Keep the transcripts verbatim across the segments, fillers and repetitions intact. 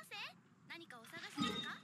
せん。何かお探しですか？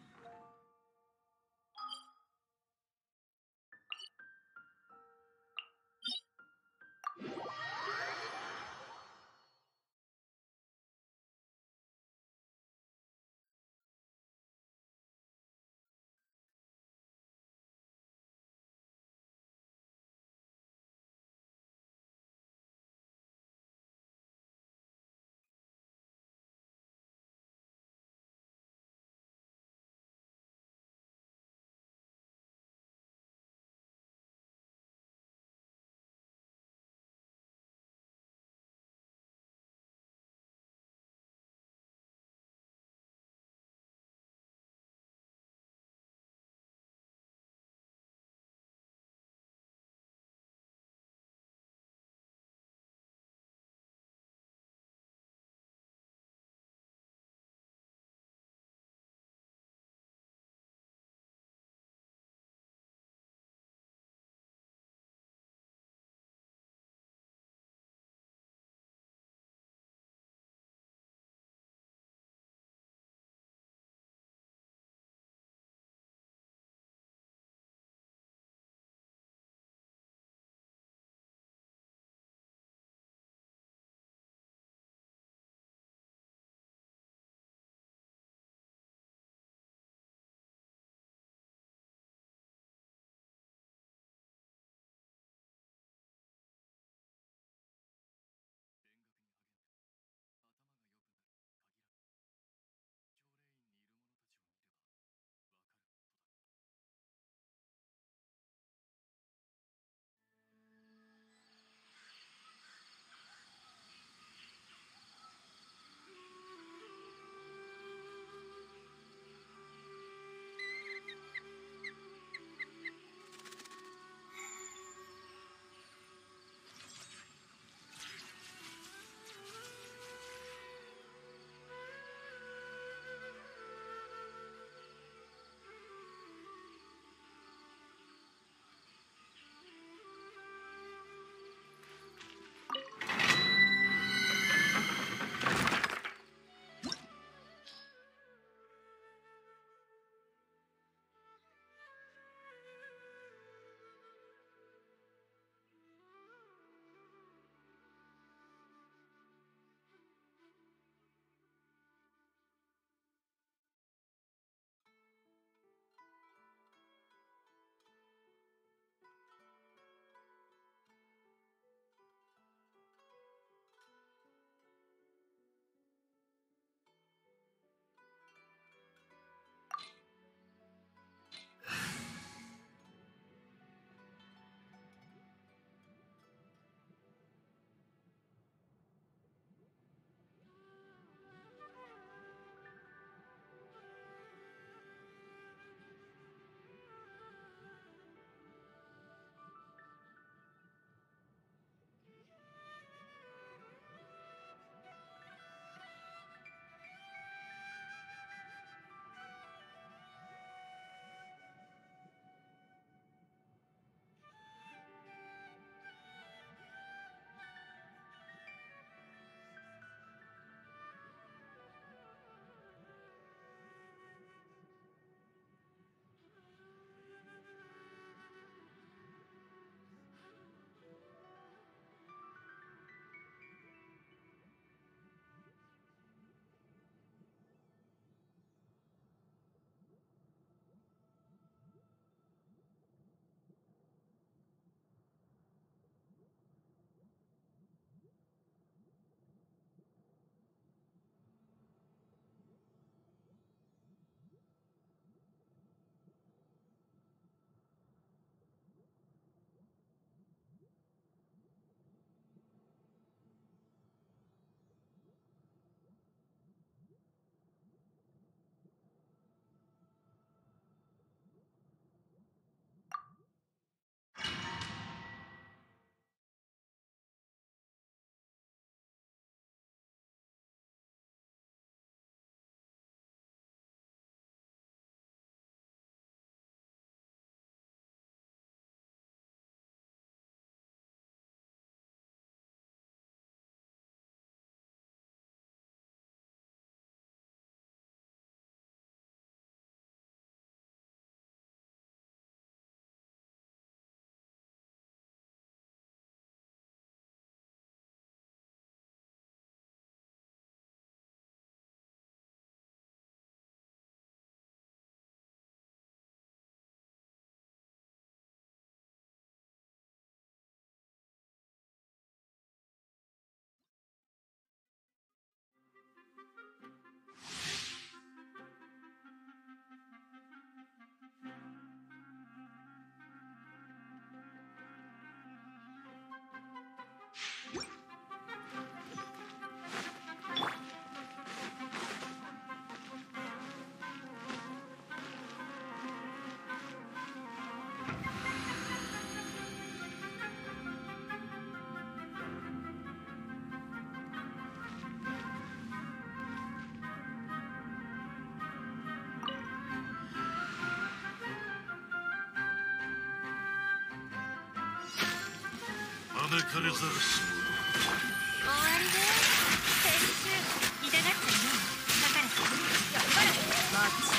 招かれざるし者。 終わりで編集痛がっちゃいない書かれて頑張れマッチ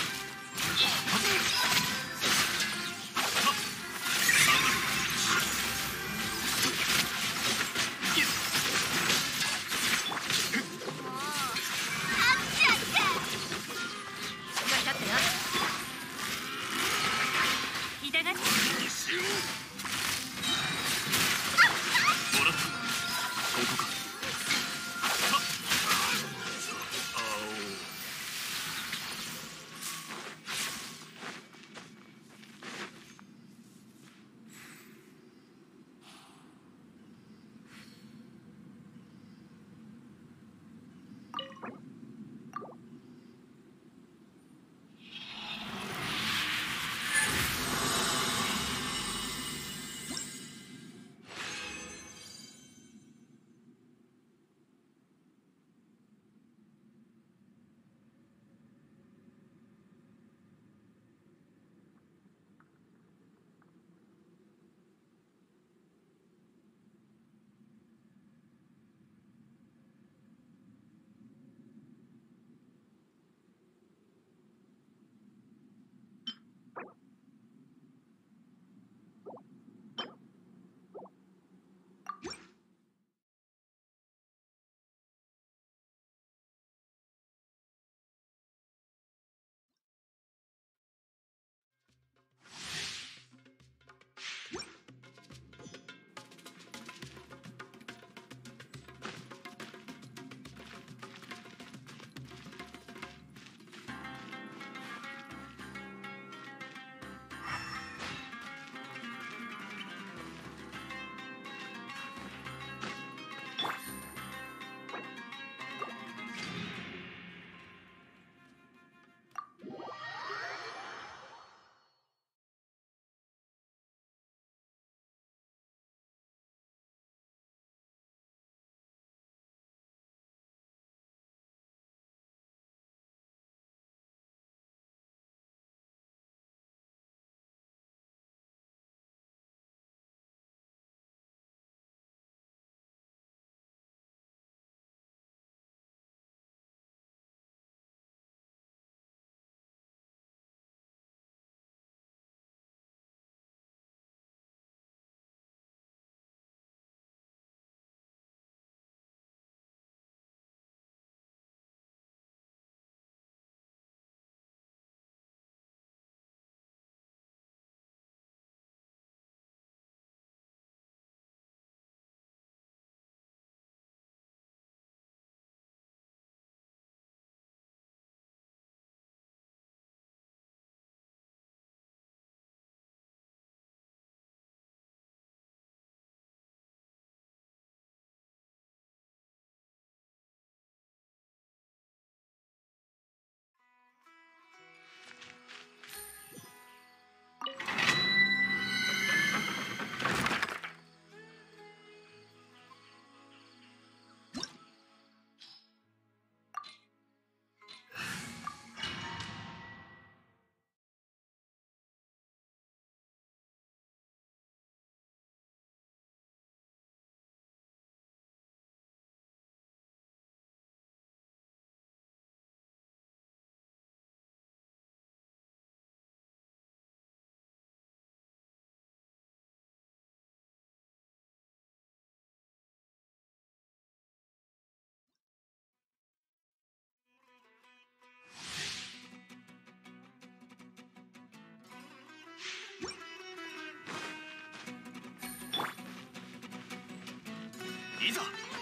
いざ。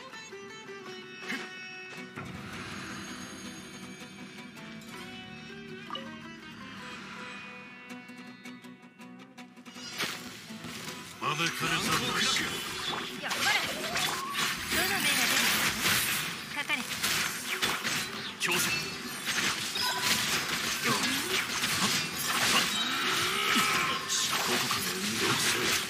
招かれざるし頑張れどの目が出るか書かれて強制ここから運動する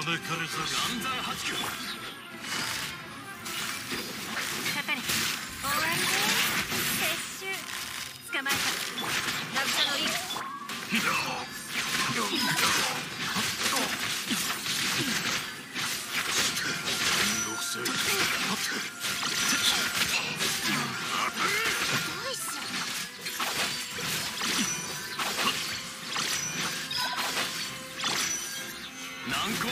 招かれざる暗算八九。 かかれ。終わりで撤収。捕まえた。渚のリー難攻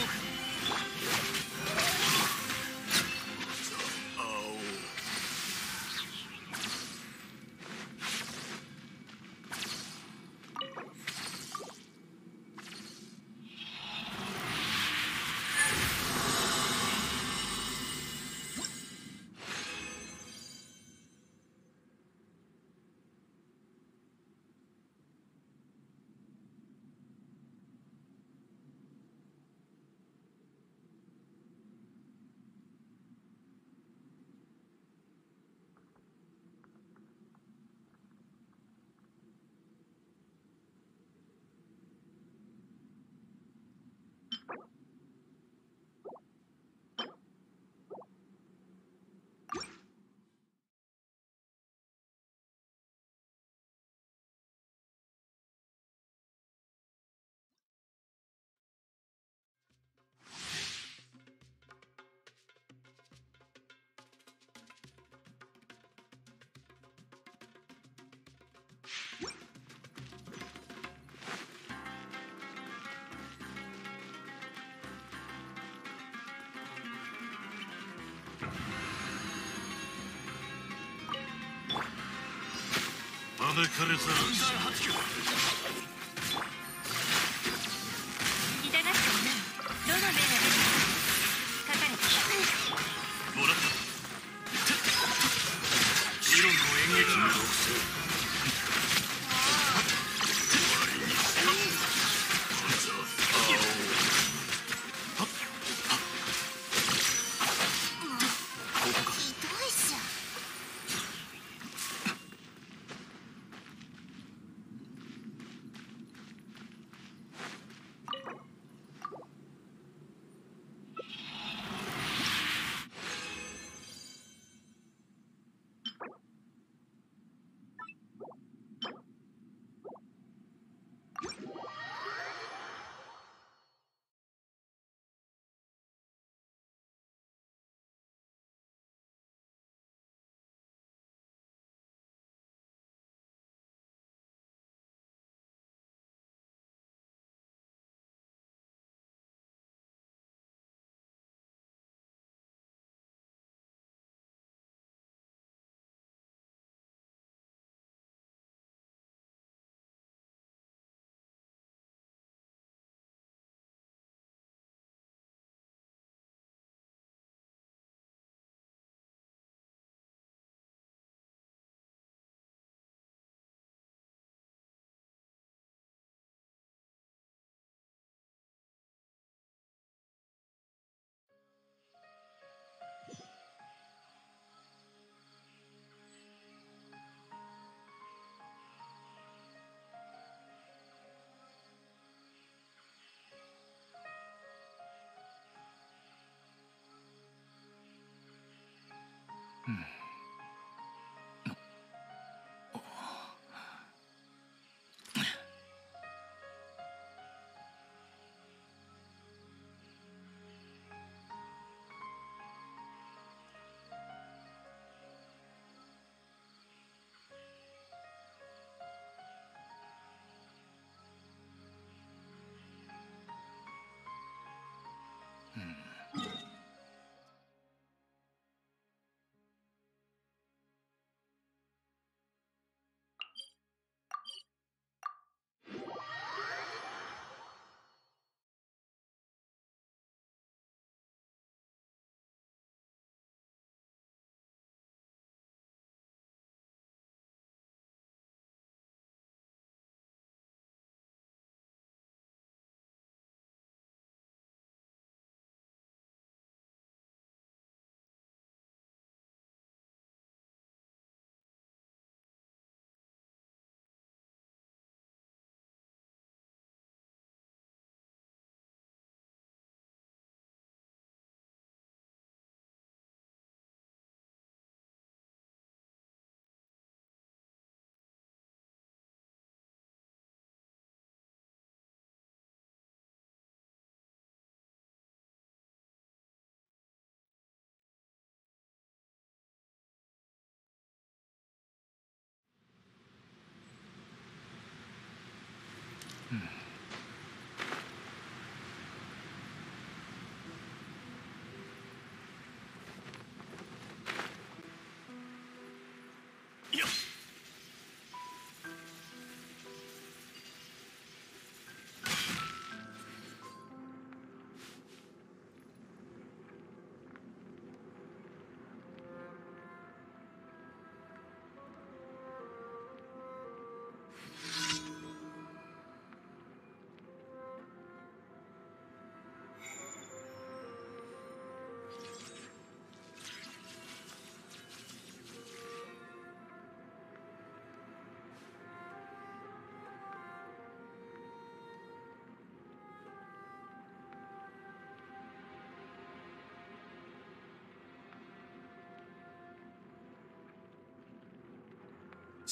招かれざる暗算八九。 痛がっていない。どの目が出るか。かかれ。 もらった理論の演劇の属性。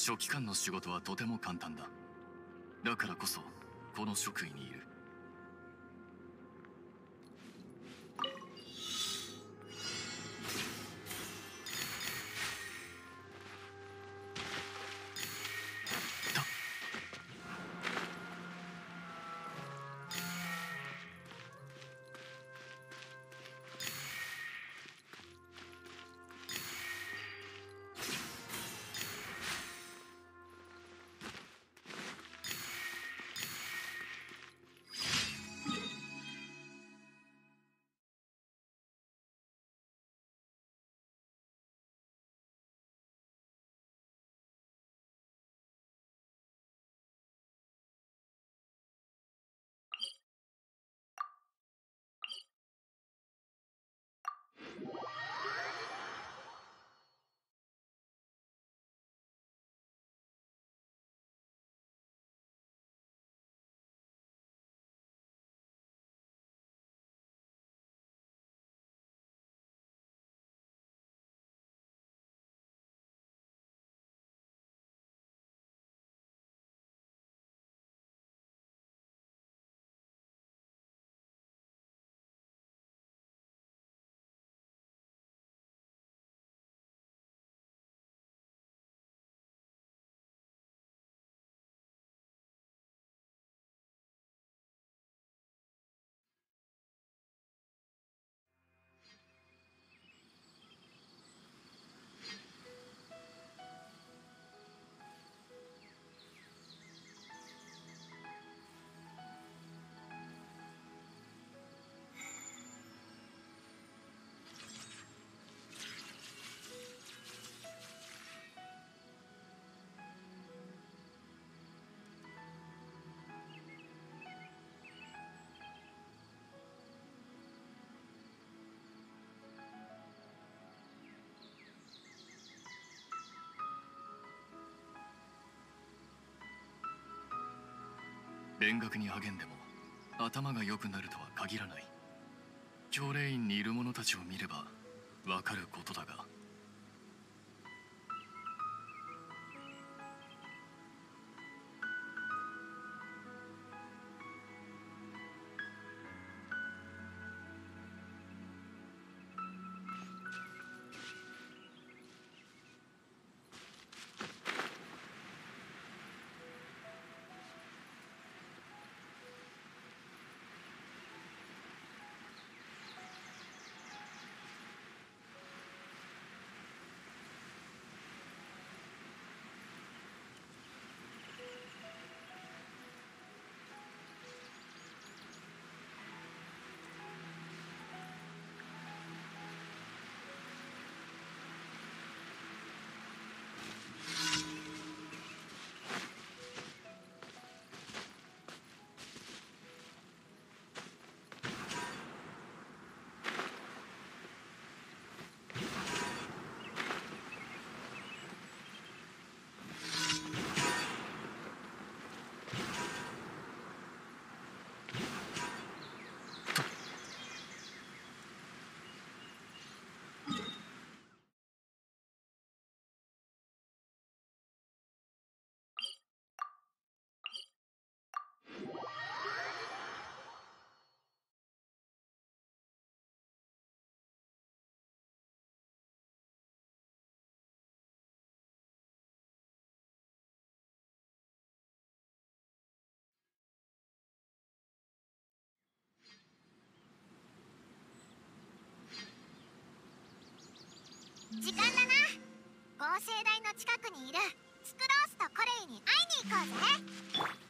書記官の仕事はとても簡単だ。だからこそこの職位にいる。勉学に励んでも頭が良くなるとは限らない。教令院にいる者たちを見ればわかることだが。 時間だな。合成台の近くにいるスクロースとコレイに会いに行こうぜ。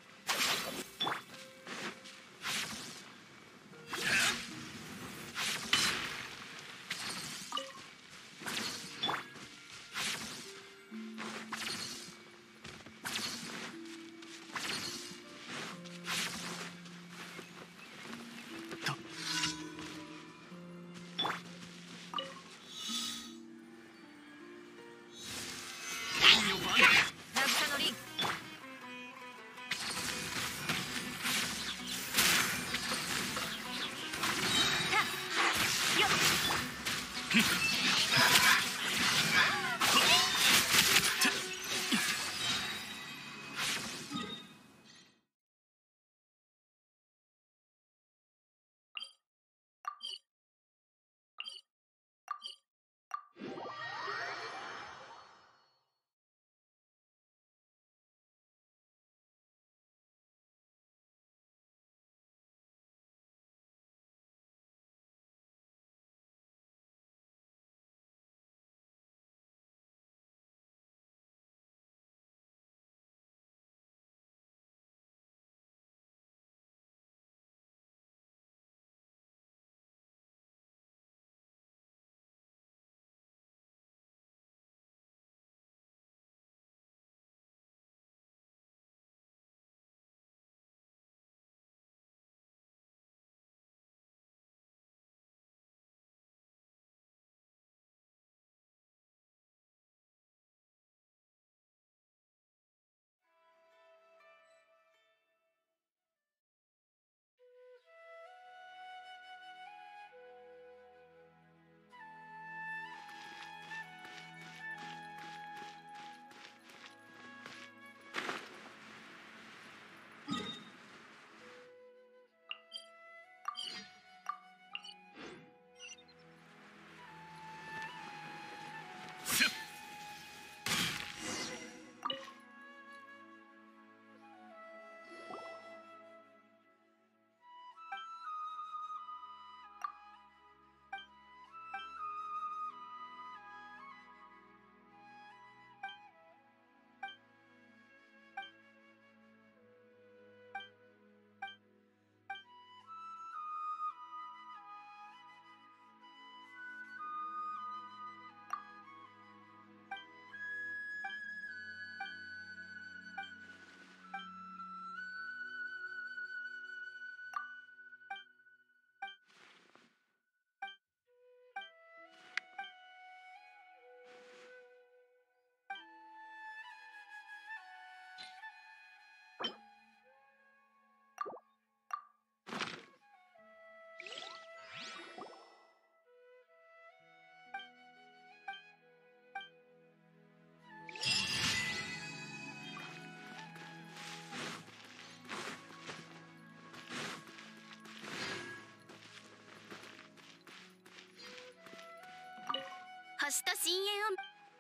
星と深淵を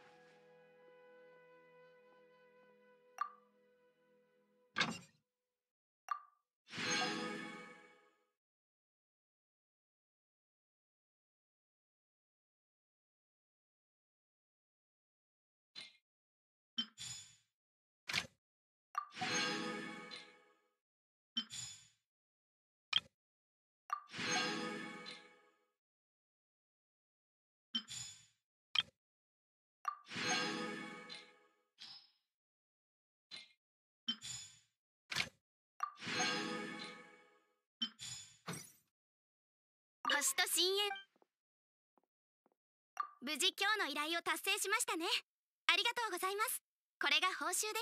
星と深淵。無事今日の依頼を達成しましたね。ありがとうございます。これが報酬です。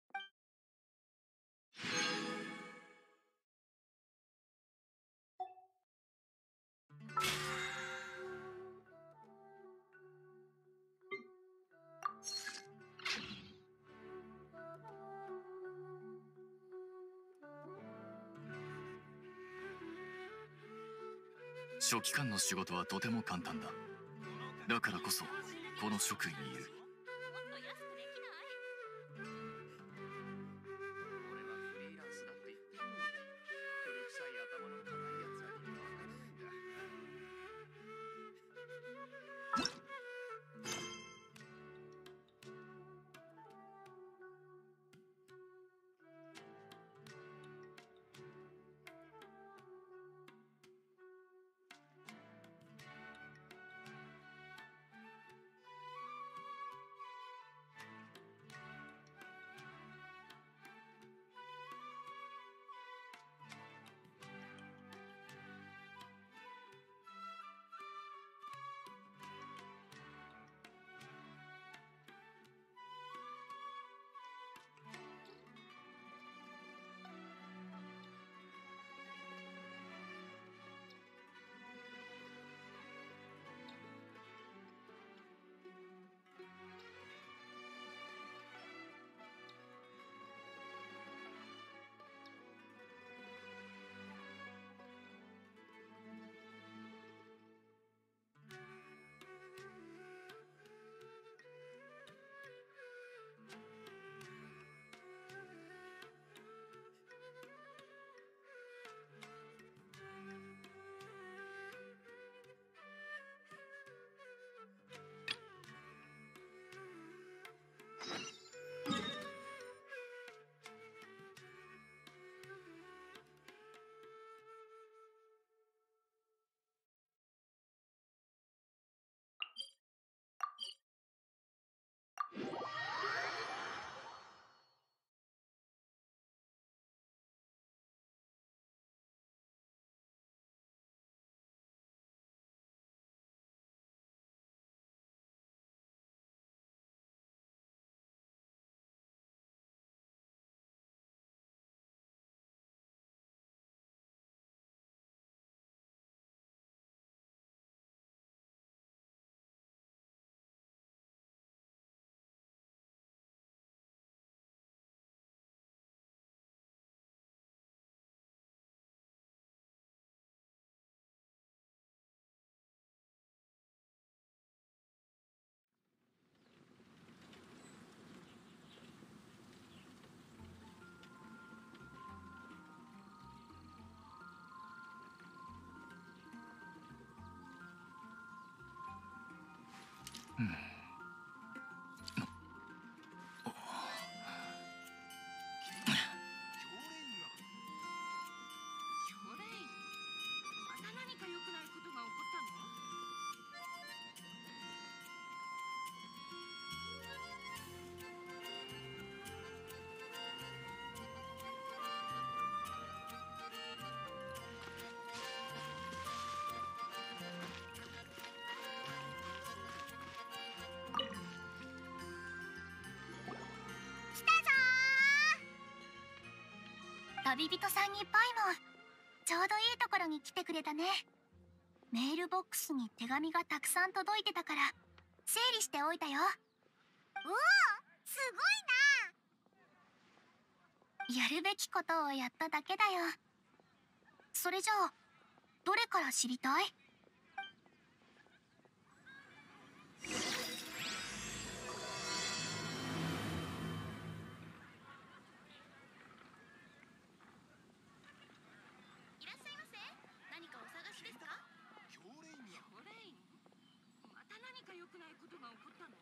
書記官の仕事はとても簡単だ。だからこそこの職位にいる。 俺はフリーランスだって言ってるのに、古臭い頭の固いやつは理由わからないんだ。 旅人さんにパイモン、ちょうどいいところに来てくれたね。メールボックスに手紙がたくさん届いてたから整理しておいたよ。おお、すごいな。やるべきことをやっただけだよ。それじゃあどれから知りたい？ くないことが起こったの？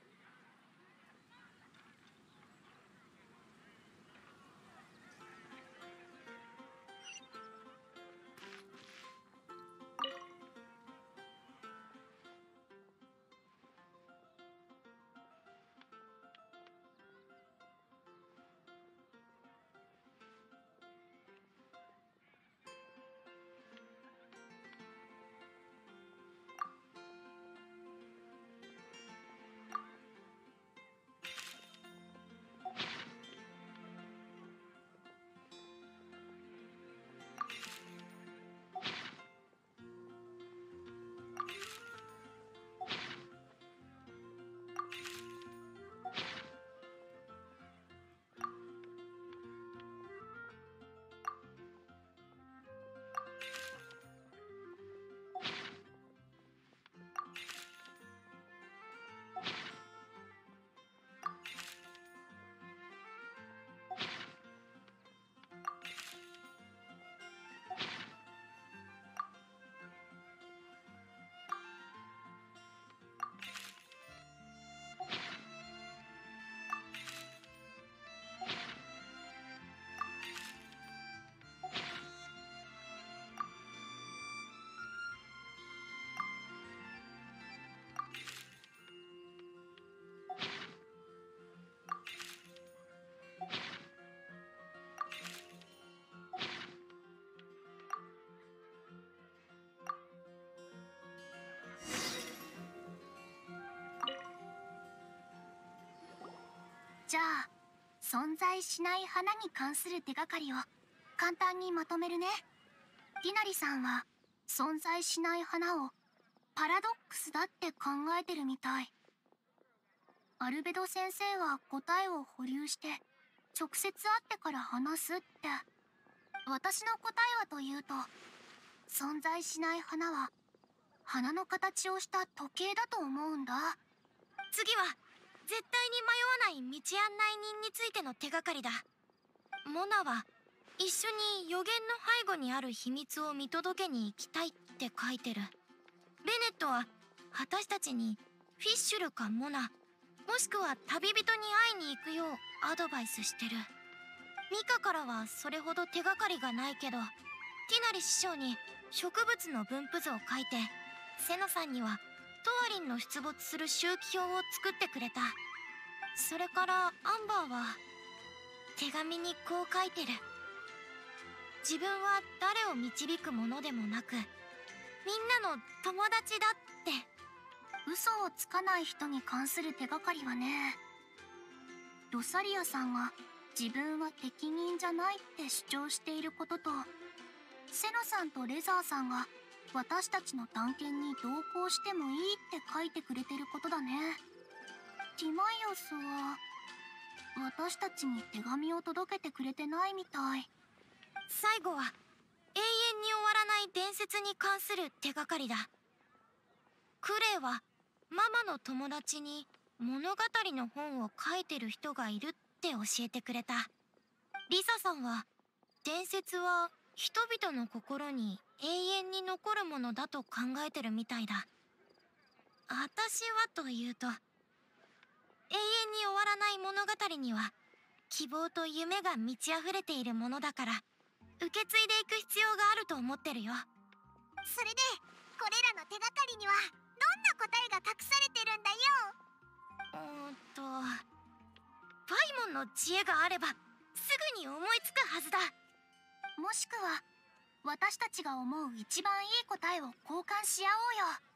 じゃあ存在しない花に関する手がかりを簡単にまとめるね。ティナリさんは存在しない花をパラドックスだって考えてるみたい。アルベド先生は答えを保留して直接会ってから話すって。私の答えはというと、存在しない花は花の形をした時計だと思うんだ。 次は絶対に迷わない道案内人についての手がかりだ。モナは一緒に予言の背後にある秘密を見届けに行きたいって書いてる。ベネットは私たちにフィッシュルかモナ、もしくは旅人に会いに行くようアドバイスしてる。ミカからはそれほど手がかりがないけど、ティナリ師匠に植物の分布図を書いて、セノさんにはトワリンの出没する周期表を作ってくれた。それからアンバーは手紙にこう書いてる。自分は誰を導くものでもなく、みんなの友達だって。 嘘をつかない人に関する手がかりはね、ロサリアさんが自分は適任じゃないって主張していることと、セノさんとレザーさんが私たちの探検に同行してもいいって書いてくれてることだね。ティマイオスは私たちに手紙を届けてくれてないみたい。 最後は永遠に終わらない伝説に関する手がかりだ。クレイはママの友達に物語の本を書いてる人がいるって教えてくれた。リサさんは伝説は人々の心に永遠に残るものだと考えてるみたいだ。私はというと、永遠に終わらない物語には希望と夢が満ち溢れているものだから、受け継いでいく必要があると思ってるよ。 それでこれらの手がかりにはどんな答えが隠されてるんだよ。 うーんとパイモンの知恵があればすぐに思いつくはずだ。 もしくは私たちが思う一番いい答えを交換し合おうよ。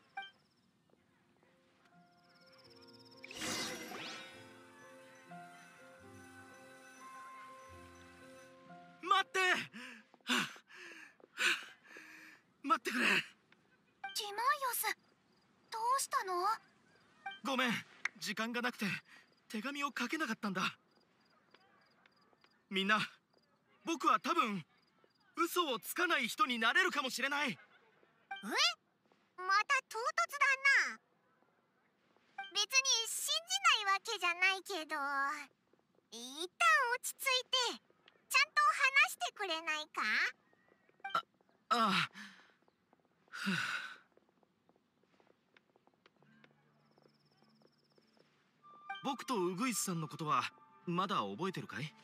待って、はあはあ、待ってくれ。 ティマイオス、どうしたの？ ごめん、時間がなくて手紙を書けなかったんだ。みんな、僕は多分嘘をつかない人になれるかもしれない。え？ また唐突だな。別に信じないわけじゃないけど、一旦落ち着いてちゃんと話してくれないか？ ああ、ふ僕とウグイスさんのことはまだ覚えてるかい？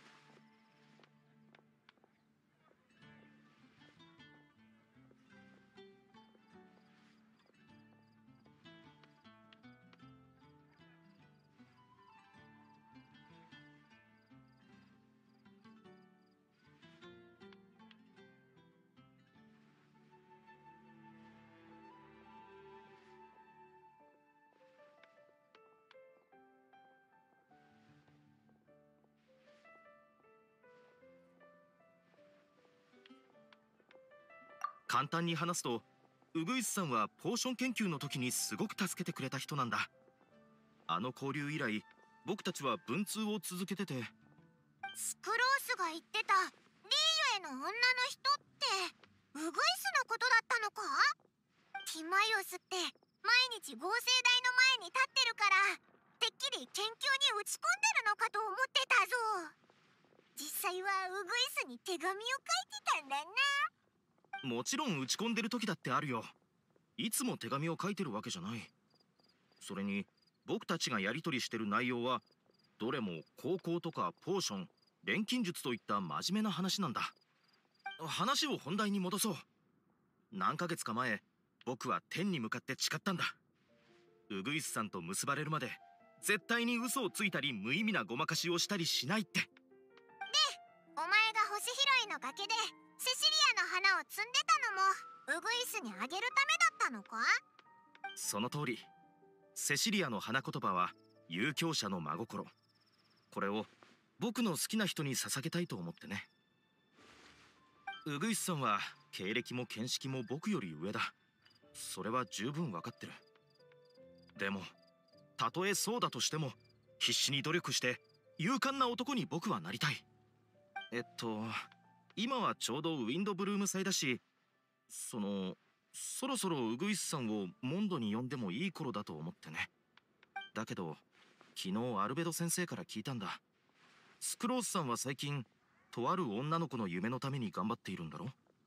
簡単に話すと、ウグイスさんはポーション研究の時にすごく助けてくれた人なんだ。あの交流以来、僕たちは文通を続けてて。 スクロースが言ってたリーユへの女の人ってウグイスのことだったのか？ティマイオスって毎日合成台の前に立ってるからてっきり研究に打ち込んでるのかと思ってたぞ。実際はウグイスに手紙を書いてたんだな。 もちろん打ち込んでる時だってあるよ。いつも手紙を書いてるわけじゃない。それに僕たちがやり取りしてる内容はどれも高校とかポーション、錬金術といった真面目な話なんだ。話を本題に戻そう。何ヶ月か前、僕は天に向かって誓ったんだ。ウグイスさんと結ばれるまで絶対に嘘をついたり無意味なごまかしをしたりしないって。で、 お前が星拾いの崖でセシリアの花を摘んでたのもウグイスにあげるためだったのか？ その通り。セシリアの花言葉は遊興者の真心。これを僕の好きな人に捧げたいと思ってね。ウグイスさんは経歴も見識も僕より上だ。それは十分わかってる。でもたとえそうだとしても必死に努力して勇敢な男に僕はなりたい。えっと今はちょうどウィンドブルーム祭だし、そのそろそろウグイスさんをモンドに呼んでもいい頃だと思ってね。だけど昨日アルベド先生から聞いたんだ。スクロースさんは最近とある女の子の夢のために頑張っているんだろ？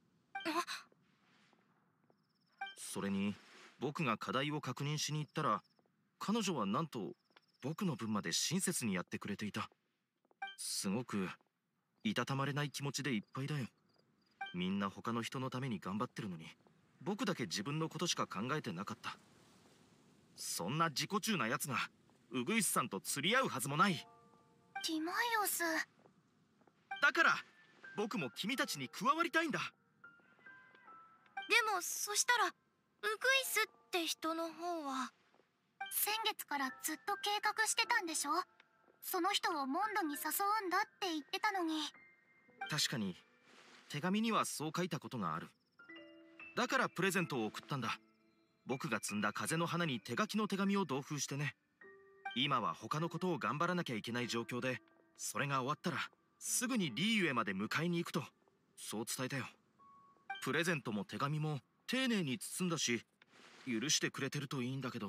それに僕が課題を確認しに行ったら彼女はなんと僕の分まで親切にやってくれていた。すごくいたたまれない気持ちでいっぱいだよ。みんな他の人のために頑張ってるのに僕だけ自分のことしか考えてなかった。そんな自己中なやつがウグイスさんと釣り合うはずもない。 ティマイオス。 だから僕も君たちに加わりたいんだ。 でもそしたらウグイスって人の方は先月からずっと計画してたんでしょ？その人をモンドに誘うんだって言ってたのに。 確かに手紙にはそう書いたことがある。だからプレゼントを送ったんだ。僕が摘んだ風の花に手書きの手紙を同封してね。今は他のことを頑張らなきゃいけない状況で、それが終わったらすぐにリーユへまで迎えに行くと、そう伝えたよ。プレゼントも手紙も丁寧に包んだし、許してくれてるといいんだけど。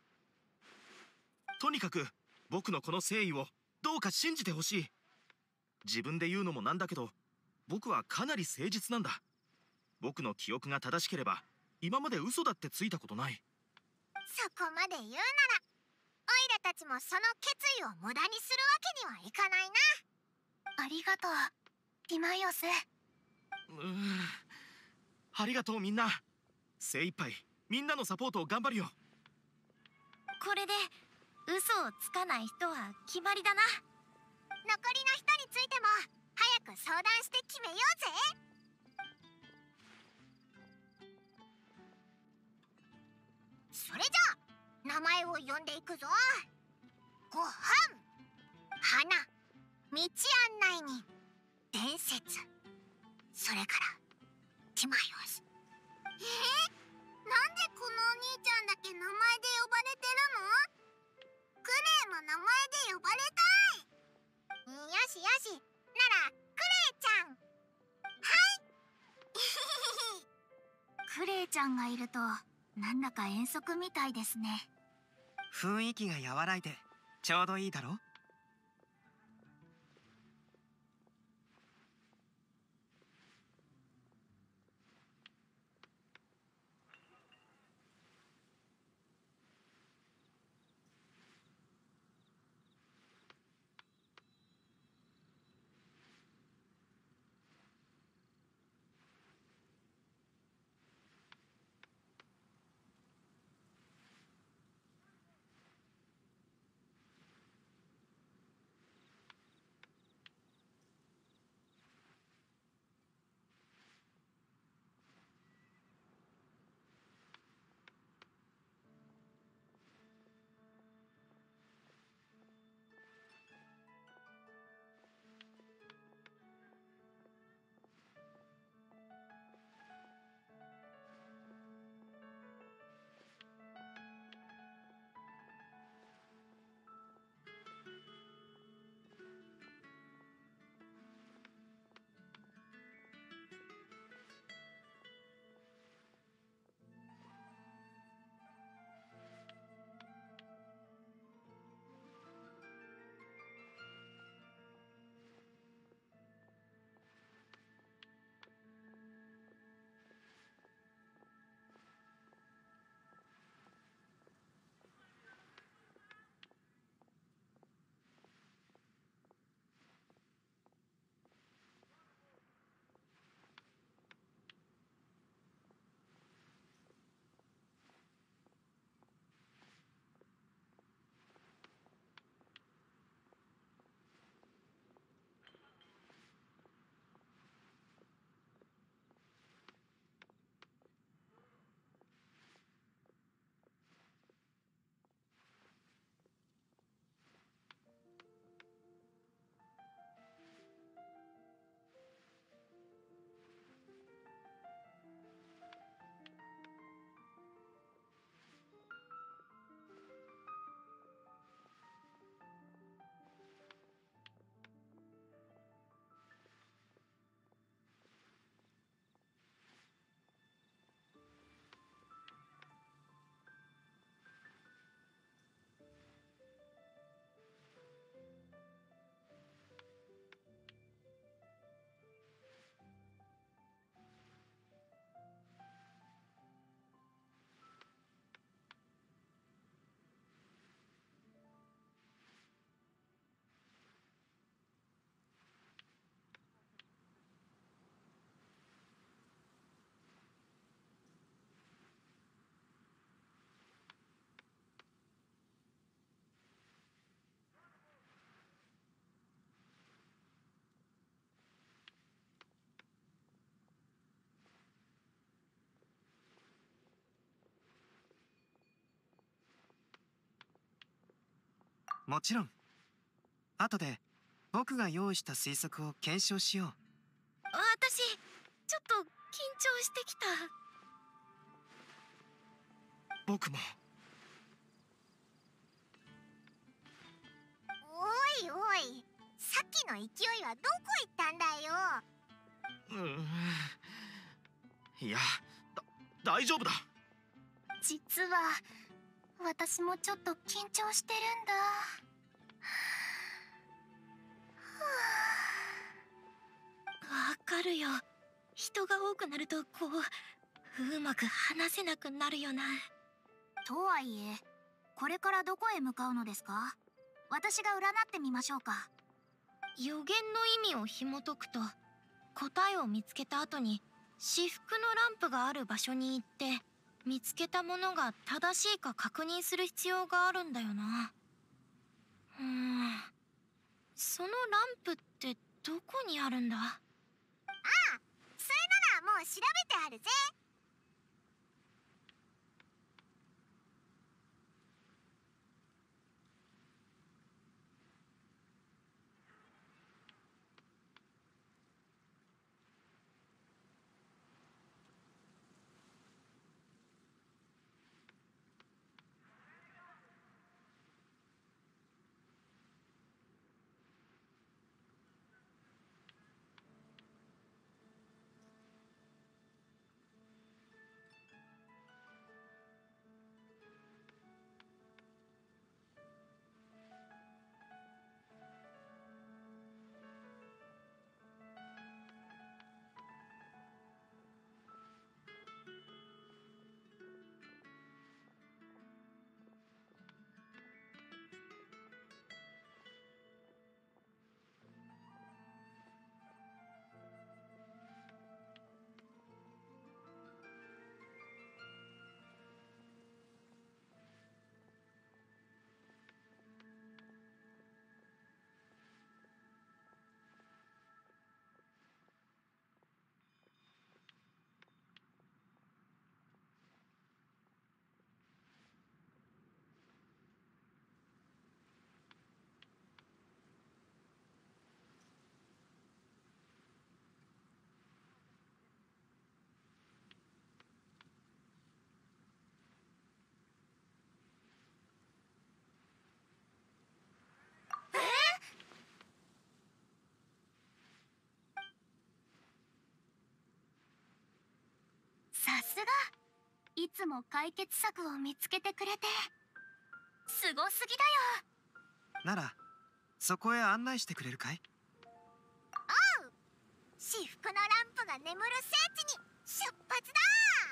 とにかく僕のこの誠意をどうか信じてほしい。自分で言うのもなんだけど、僕はかなり誠実なんだ。僕の記憶が正しければ今まで嘘だってついたことない。 そこまで言うならオイラたちもその決意を無駄にするわけにはいかないな。ありがとうティマイオス。 うーん、ありがとうみんな。精一杯みんなのサポートを頑張るよ。 これで嘘をつかない人は決まりだな。 残りの人についても早く相談して決めようぜ。それじゃあ名前を呼んでいくぞ。ごはん、花、道案内人、伝説、それからティマイオス。えー、なんでこのお兄ちゃんだけ名前で呼ばれてるの？クレイも名前で呼ばれたい。よしよし、ならクレイちゃん。はいクレイちゃんがいるとなんだか遠足みたいですね。 雰囲気が和らいでちょうどいいだろ。 もちろん。後で僕が用意した推測を検証しよう。 私ちょっと緊張してきた。 僕も。 おいおい、さっきの勢いはどこ行ったんだよ。 うーん、いや、だ大丈夫だ。 実は私もちょっと緊張してるんだ。 わかるよ。人が多くなるとこううまく話せなくなるよな。 とはいえ、これからどこへ向かうのですか？私が占ってみましょうか。 予言の意味を紐解くと、答えを見つけた後に至福のランプがある場所に行って見つけたものが正しいか確認する必要があるんだよな。うーん、そのランプってどこにあるんだ？ ああ、それならもう調べてあるぜ。さすが、いつも解決策を見つけてくれてすごすぎだよ。 ならそこへ案内してくれるかい？ おう、至福のランプが眠る聖地に出発だ。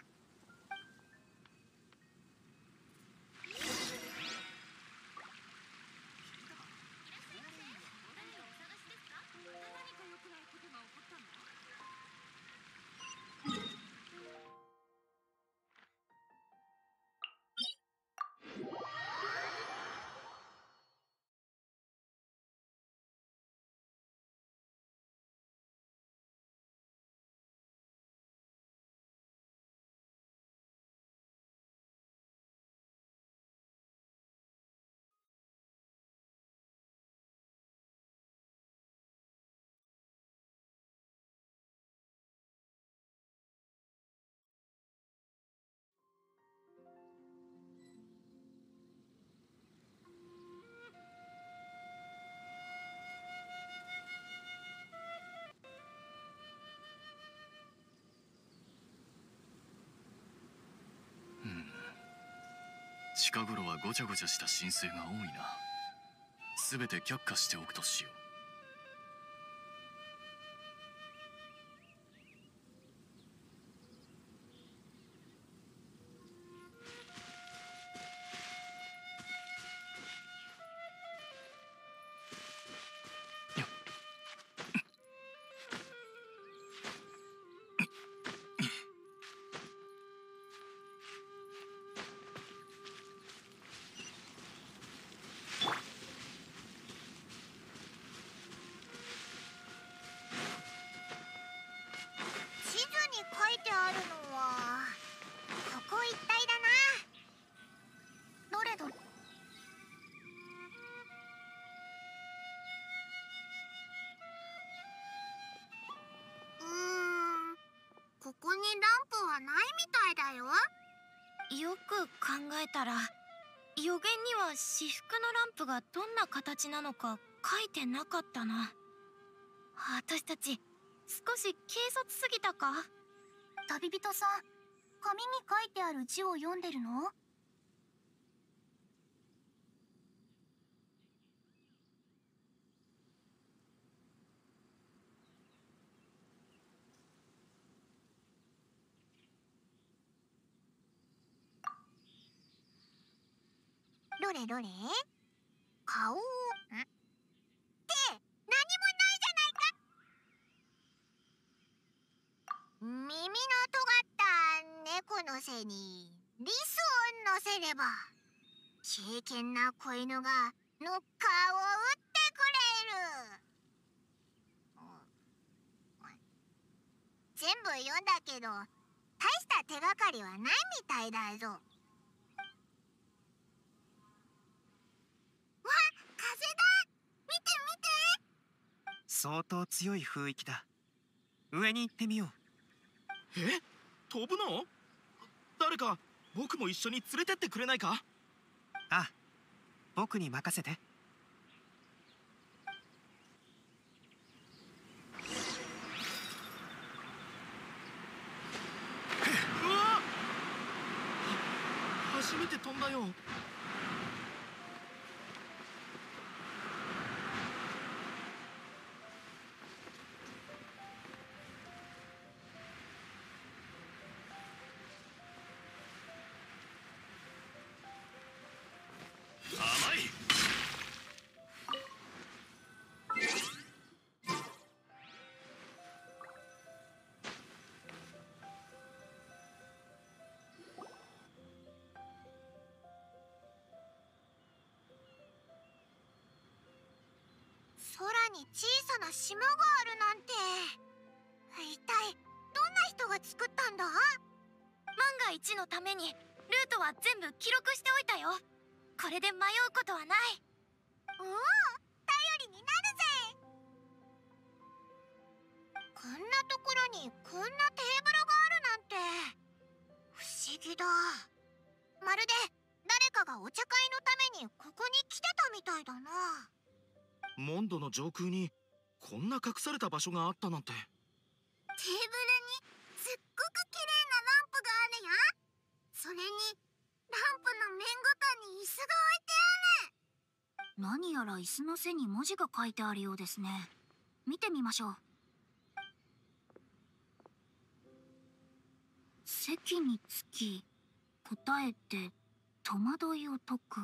近頃はごちゃごちゃした申請が多いな。全て却下しておくとしよう。 ないみたいだよ。 よく考えたら予言には至福のランプがどんな形なのか書いてなかったな。私たち少し軽率すぎたか？ 旅人さん、紙に書いてある字を読んでるの？どれどれ？顔？ん？って何もないじゃないか。耳の尖った猫の背にリスを乗せれば敬虔な子犬がノッカーを打ってくれる。全部読んだけど大した手がかりはないみたいだぞ。わ、風だ！見て見て！ 相当強い雰囲気だ。上に行ってみよう。 え、飛ぶの？誰か僕も一緒に連れてってくれないか？ あ、僕に任せて。 うわ！は初めて飛んだよ。 甘い。 空に小さな島があるなんて、一体どんな人が作ったんだ？ 万が一のためにルートは全部記録しておいたよ。これで迷うことはない。 おお、頼りになるぜ。こんなところにこんなテーブルがあるなんて不思議だ。まるで誰かがお茶会のためにここに来てたみたいだな。 モンドの上空にこんな隠された場所があったなんて。 テーブルにすっごく綺麗なランプがあるよ。それにランプの面ごとに椅子が置いてある。何やら椅子の背に文字が書いてあるようですね。見てみましょう。席につき答えて戸惑いを解く。うん、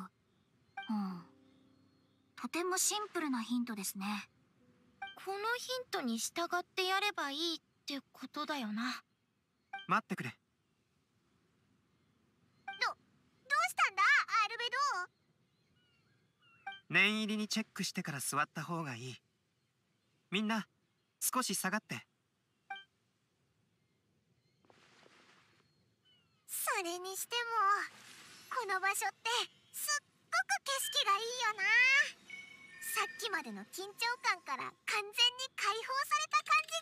とてもシンプルなヒントですね。 このヒントに従ってやればいいってことだよな。 待ってくれ。 ど、どうしたんだ、アルベド？ 念入りにチェックしてから座った方がいい。みんな少し下がって。 それにしてもこの場所ってすっごく景色がいいよな。さっきまでの緊張感から完全に解放され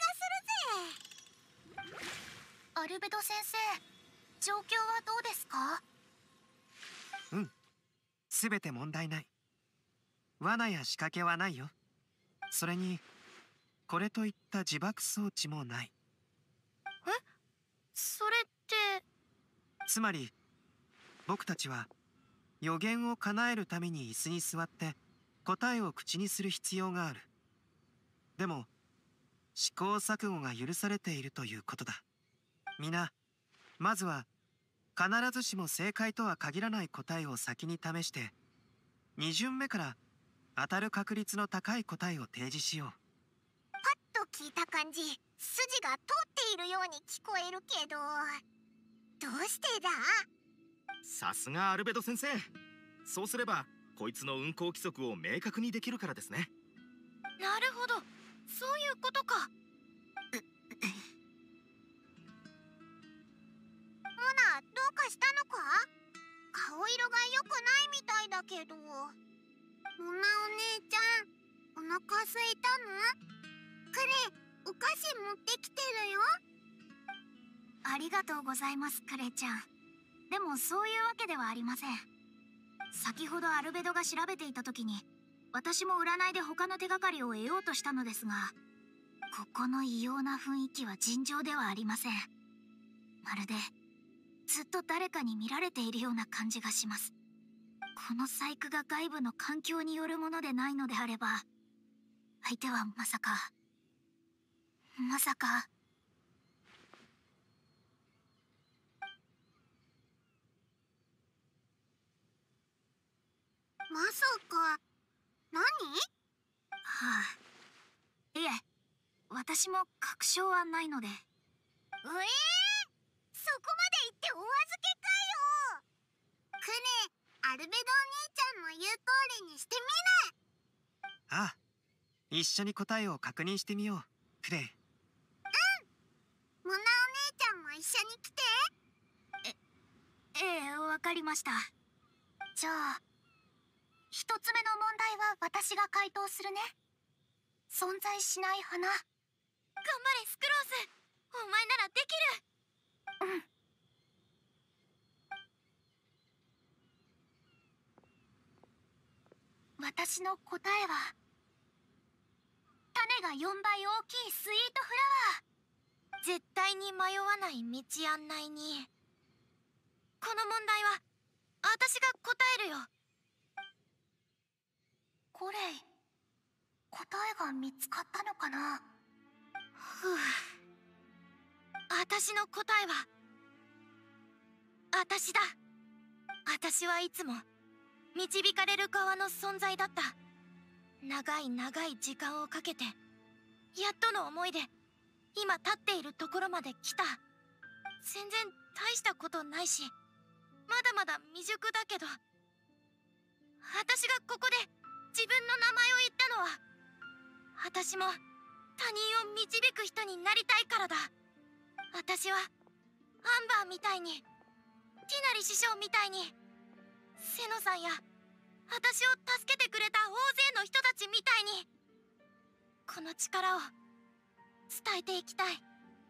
た感じがするぜ。アルベド先生、状況はどうですか？ うん、すべて問題ない。罠や仕掛けはないよ。それにこれといった自爆装置もない。 え？それって。 つまり僕たちは予言を叶えるために椅子に座って答えを口にする必要がある。でも試行錯誤が許されているということだ。皆まずは必ずしも正解とは限らない答えを先に試してに巡目から当たる確率の高い答えを提示しよう。 パッと聞いた感じ、筋が通っているように聞こえるけど、どうしてだ？ さすがアルベド先生。そうすればこいつの運行規則を明確にできるからですね。 なるほど、そういうことか。 モナ、どうかしたのか？顔色が良くないみたいだけど。モナお姉ちゃん、お腹空いたの？これ、お菓子持ってきてるよ。 ありがとうございます、クレイちゃん。でもそういうわけではありません。先ほどアルベドが調べていた時に、私も占いで他の手がかりを得ようとしたのですが、ここの異様な雰囲気は尋常ではありません。まるでずっと誰かに見られているような感じがします。この細工が外部の環境によるものでないのであれば、相手はまさかまさかまさか何？はあ、いえ、私も確証はないので。ええー、そこまで言ってお預けかよ。クレ、アルベドお兄ちゃんの言う通りにしてみる。 ああ、一緒に答えを確認してみよう、クレイ。 モナお姉ちゃんも一緒に来て。え、ええ、わかりました。じゃあ一つ目の問題は私が回答するね。存在しない花。頑張れスクロース、お前ならできる。 うん。私の答えは種がよんばい大きいスイートフラワー。 絶対に迷わない道案内人。この問題は私が答えるよ。 コレイ、答えが見つかったのかな。 ふう、私の答えは私だ。私はいつも導かれる側の存在だった。長い長い時間をかけてやっとの思いで今立っているところまで来た。全然大したことないし、まだまだ未熟だけど、私がここで自分の名前を言ったのは、私も他人を導く人になりたいからだ。私はアンバーみたいに、ティナリ師匠みたいに、セノさんや私を助けてくれた大勢の人たちみたいに、この力を伝えていきたい。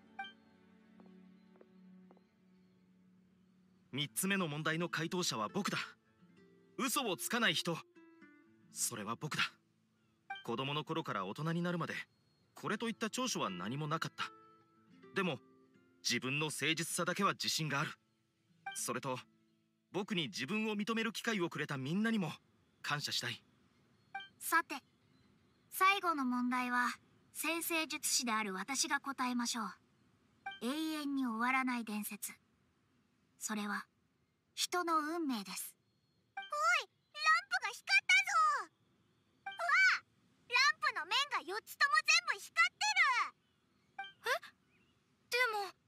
三つ目の問題の回答者は僕だ。嘘をつかない人、それは僕だ。子供の頃から大人になるまでこれといった長所は何もなかった。でも自分の誠実さだけは自信がある。それと僕に自分を認める機会をくれたみんなにも感謝したい。 さて、最後の問題は先生術師である私が答えましょう。永遠に終わらない伝説、それは人の運命です。おい、ランプが光ったぞ。うわ、ランプの面がよっつとも全部光ってる。 え、でも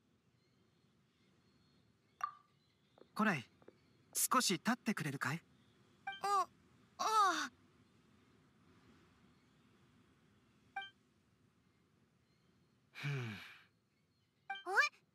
コレイ、少し立ってくれるかい？ あ、ああ。 ふん。 え、これどう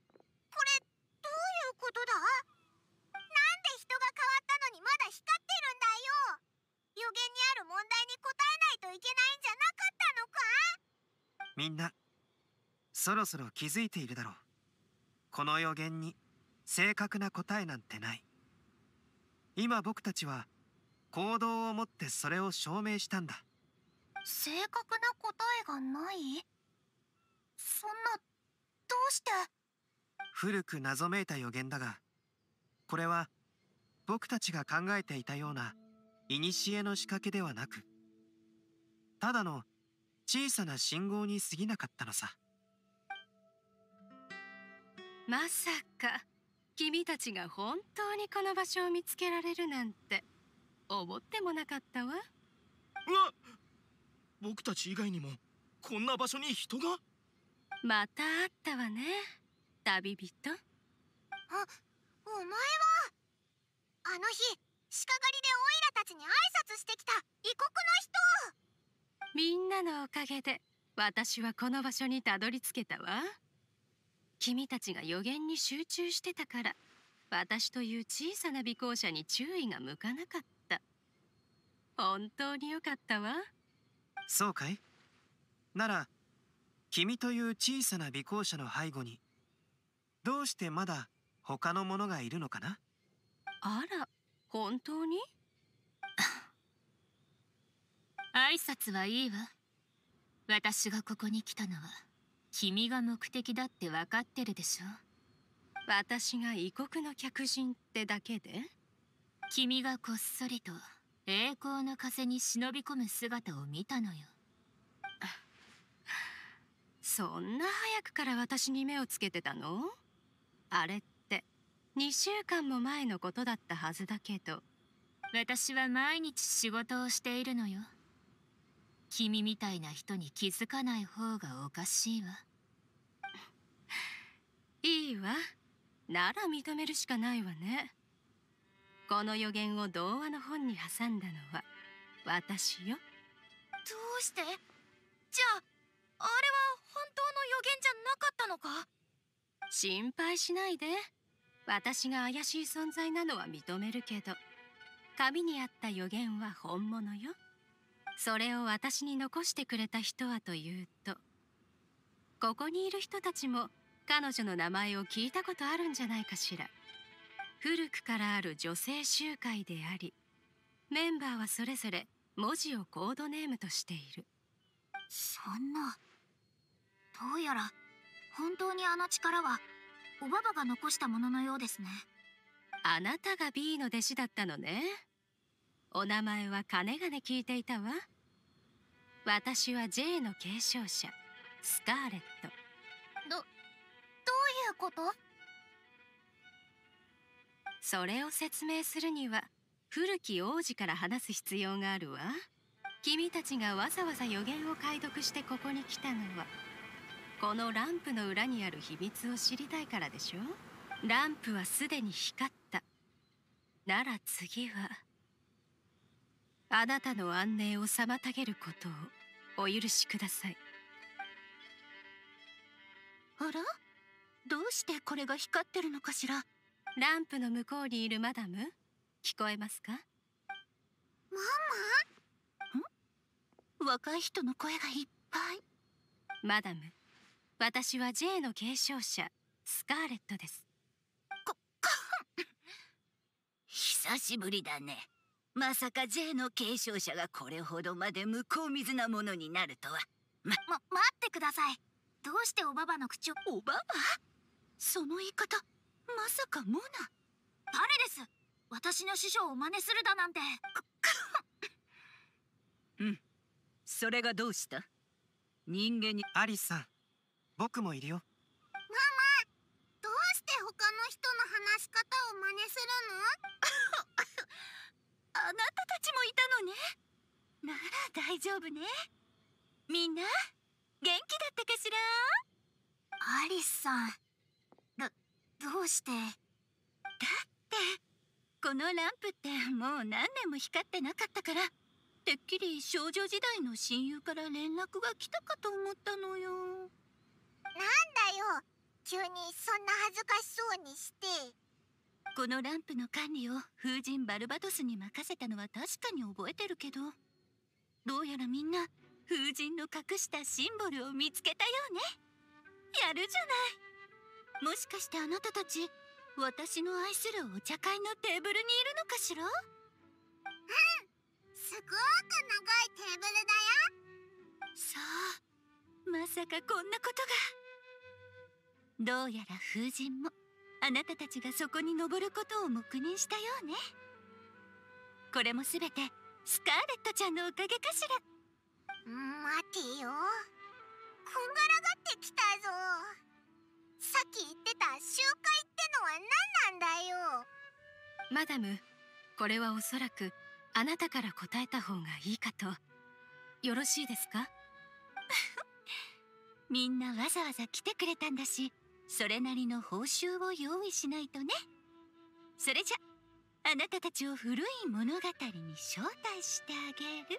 いうことだ？なんで人が変わったのにまだ光ってるんだよ。予言にある問題に答えないといけないんじゃなかったのか？ みんなそろそろ気づいているだろう。この予言に正確な答えなんてない。今僕たちは行動をもってそれを証明したんだ。 正確な答えがない？そんな、どうして？ 古く謎めいた予言だが、これは僕たちが考えていたような古の仕掛けではなく、ただの小さな信号に過ぎなかったのさ。 まさか君たちが本当にこの場所を見つけられるなんて思ってもなかったわ。うわ、 僕たち以外にもこんな場所に人が。 また会ったわね、旅人。 あ、お前はあの日鹿狩りでオイラたちに挨拶してきた異国の人。 みんなのおかげで私はこの場所にたどり着けたわ。君たちが予言に集中してたから、私という小さな尾行者に注意が向かなかった。本当によかったわ。 そうかい？なら君という小さな尾行者の背後にどうしてまだ他の者がいるのかな？ あら、本当に？ 挨拶はいいわ。私がここに来たのは君が目的だって分かってるでしょ。 私が異国の客人ってだけで？ 君がこっそりと栄光の風に忍び込む姿を見たのよ。 そんな早くから私に目をつけてたの？あれってにしゅうかんも前のことだったはずだけど。 私は毎日仕事をしているのよ。君みたいな人に気づかない方がおかしいわ。 いいわ。なら認めるしかないわね。この予言を童話の本に挟んだのは私よ。 どうして？じゃあ、あれは本当の予言じゃなかったのか？ 心配しないで。私が怪しい存在なのは認めるけど、紙にあった予言は本物よ。それを私に残してくれた人はというと、ここにいる人たちも彼女の名前を聞いたことあるんじゃないかしら。古くからある女性集会であり、メンバーはそれぞれ文字をコードネームとしている。 そんな。どうやら本当にあの力はおばばが残したもののようですね。 あなたが ビー の弟子だったのね。お名前はかねがね聞いていたわ。私は ジェイ の継承者、スカーレット。 ど、どういうこと？ それを説明するには古き王子から話す必要があるわ。君たちがわざわざ予言を解読してここに来たのは、このランプの裏にある秘密を知りたいからでしょ。ランプはすでに光った。なら次はあなたの安寧を妨げることをお許しください。 あら？どうしてこれが光ってるのかしら？ ランプの向こうにいるマダム、聞こえますか？ ママ？ん？若い人の声がいっぱい。 マダム、私は ジェイ の継承者、スカーレットです。 こ、 久しぶりだね。まさか ジェイ の継承者がこれほどまで向こう水なものになるとは。ま、 ま、待ってください。どうしておばばの口を？ おばば？その言い方、まさかモナ？ 誰です？私の師匠を真似するだなんて。 うん。それがどうした？人間に。 アリスさん、僕もいるよ。 ママ、どうして他の人の話し方を真似するの？ あなたたちもいたのね。なら大丈夫ね。みんな元気だったかしら？ アリスさん、ど、どうして？ だってこのランプってもう何年も光ってなかったから、てっきり少女時代の親友から連絡が来たかと思ったのよ。 なんだよ、急にそんな恥ずかしそうにして。 このランプの管理を風神バルバトスに任せたのは確かに覚えてるけど、どうやらみんな風神の隠したシンボルを見つけたようね。やるじゃない。もしかしてあなたたち、私の愛するお茶会のテーブルにいるのかしら？うん、 すごく長いテーブルだよ。 さあ、まさかこんなことが。どうやら風神もあなたたちがそこに登ることを黙認したようね。これもすべてスカーレットちゃんのおかげかしら。 待てよ、こんがらがってきたぞ。さっき言ってた集会ってのは何なんだよ。 マダム、これはおそらくあなたから答えた方がいいかと。よろしいですか？ みんなわざわざ来てくれたんだし、それなりの報酬を用意しないとね。それじゃあなたたちを古い物語に招待してあげる。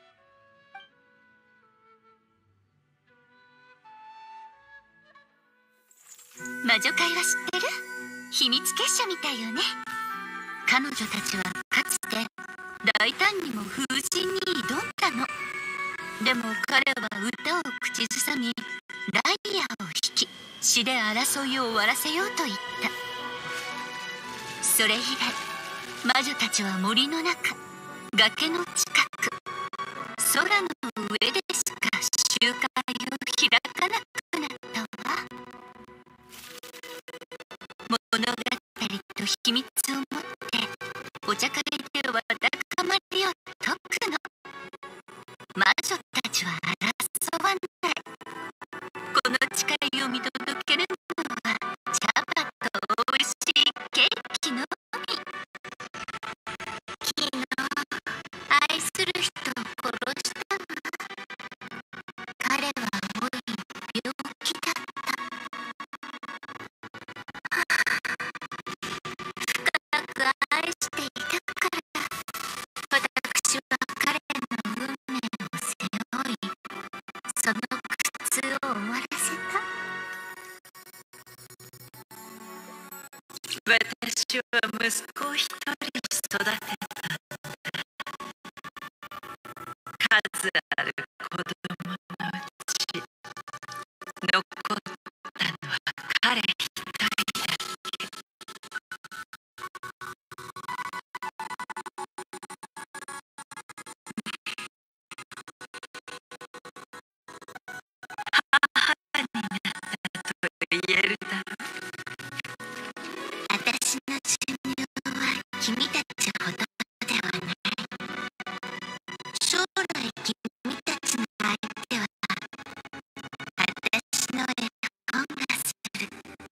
魔女会は知ってる？秘密結社みたいよね。彼女たちはかつて大胆にも風神に挑んだの。 でも彼は歌を口ずさみ、ライアーを弾き、詩で争いを終わらせようと言った。それ以来魔女たちは森の中、崖の近く、空の上でしか集会を開かなくなったわ。物語と秘密を持ってお茶会でわだかまりを解くの。魔女たちは争わない。この誓いを見届けるのは茶葉と美味しいケーキのみ。昨日愛する人を殺したわ。彼は老い病気だった。深く愛していたから私は彼の運命を背負い、その苦痛を終わらせた。私は息子を一人育てた。数ある子供のうち残ったのは彼一人だけ。母になったと言えるだろう。私の寿命は君たちほどではない。将来君たちの相手は私の絵本がする。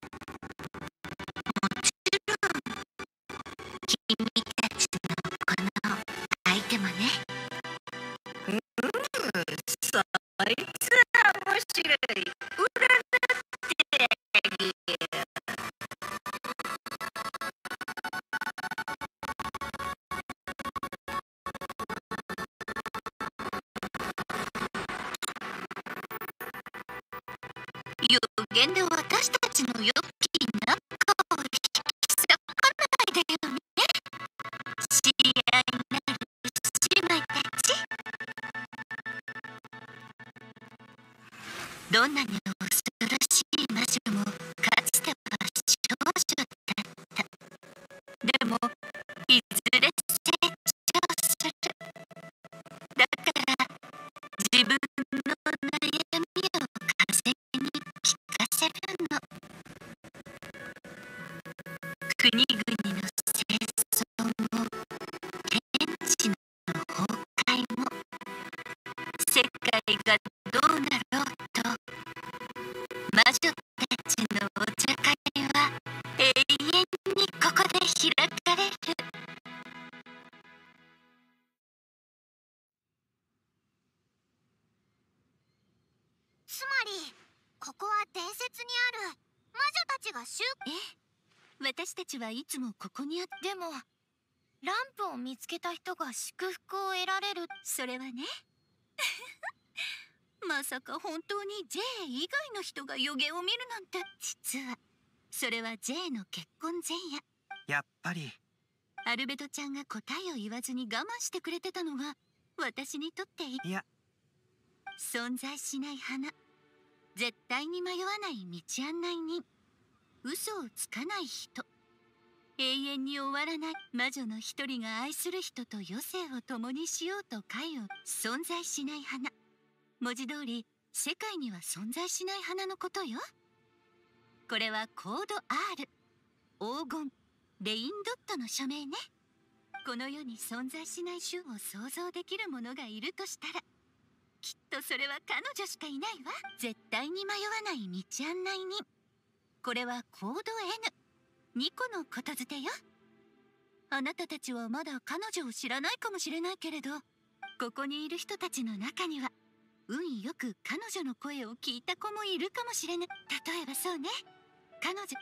もちろん君たちのこの相手もね。うーん、そいつは面白い。占ってあげる。予言で私たちの良き仲を引き裂かないでよね。知り合いになる姉妹たち。どんなに恐ろしい魔女もかつては少女だった。でもいずれ成長する。だから自分の悩みを風に聞かせるの。国々の戦争も天地の崩壊も、世界がどうなろうと、魔女たちのお茶会は永遠にここで開かれる。 つまりここは伝説にある魔女たちが集ええ、私たちはいつもここにあっでもランプを見つけた人が祝福を得られる。 それはねまさか本当に J 以外の人が予言を見るなんて。実はそれは J の結婚前夜、 やっぱりアルベトちゃんが答えを言わずに我慢してくれてたのが私にとっていいや存在しない花、絶対に迷わない道案内人、嘘をつかない人、永遠に終わらない魔女の一人が愛する人と余生を共にしようと会を。存在しない花、文字通り世界には存在しない花のことよ。これはコード R、 黄金、レインドットの署名ね。この世に存在しない種を想像できるものがいるとしたら、きっとそれは彼女しかいないわ。絶対に迷わない道案内人、これはコード N、 にこのことづてよ。あなたたちはまだ彼女を知らないかもしれないけれど、ここにいる人たちの中には運よく彼女の声を聞いた子もいるかもしれない。例えばそうね、彼女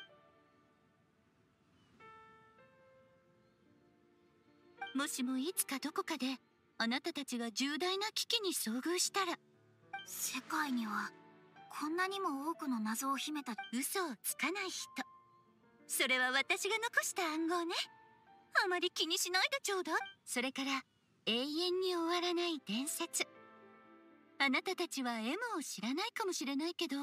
もしもいつかどこかであなたたちが重大な危機に遭遇したら、 世界にはこんなにも多くの謎を秘めた嘘をつかない人、それは私が残した暗号ね。あまり気にしないでちょうだい。それから永遠に終わらない伝説、 あなたたちは M を知らないかもしれないけど、 モン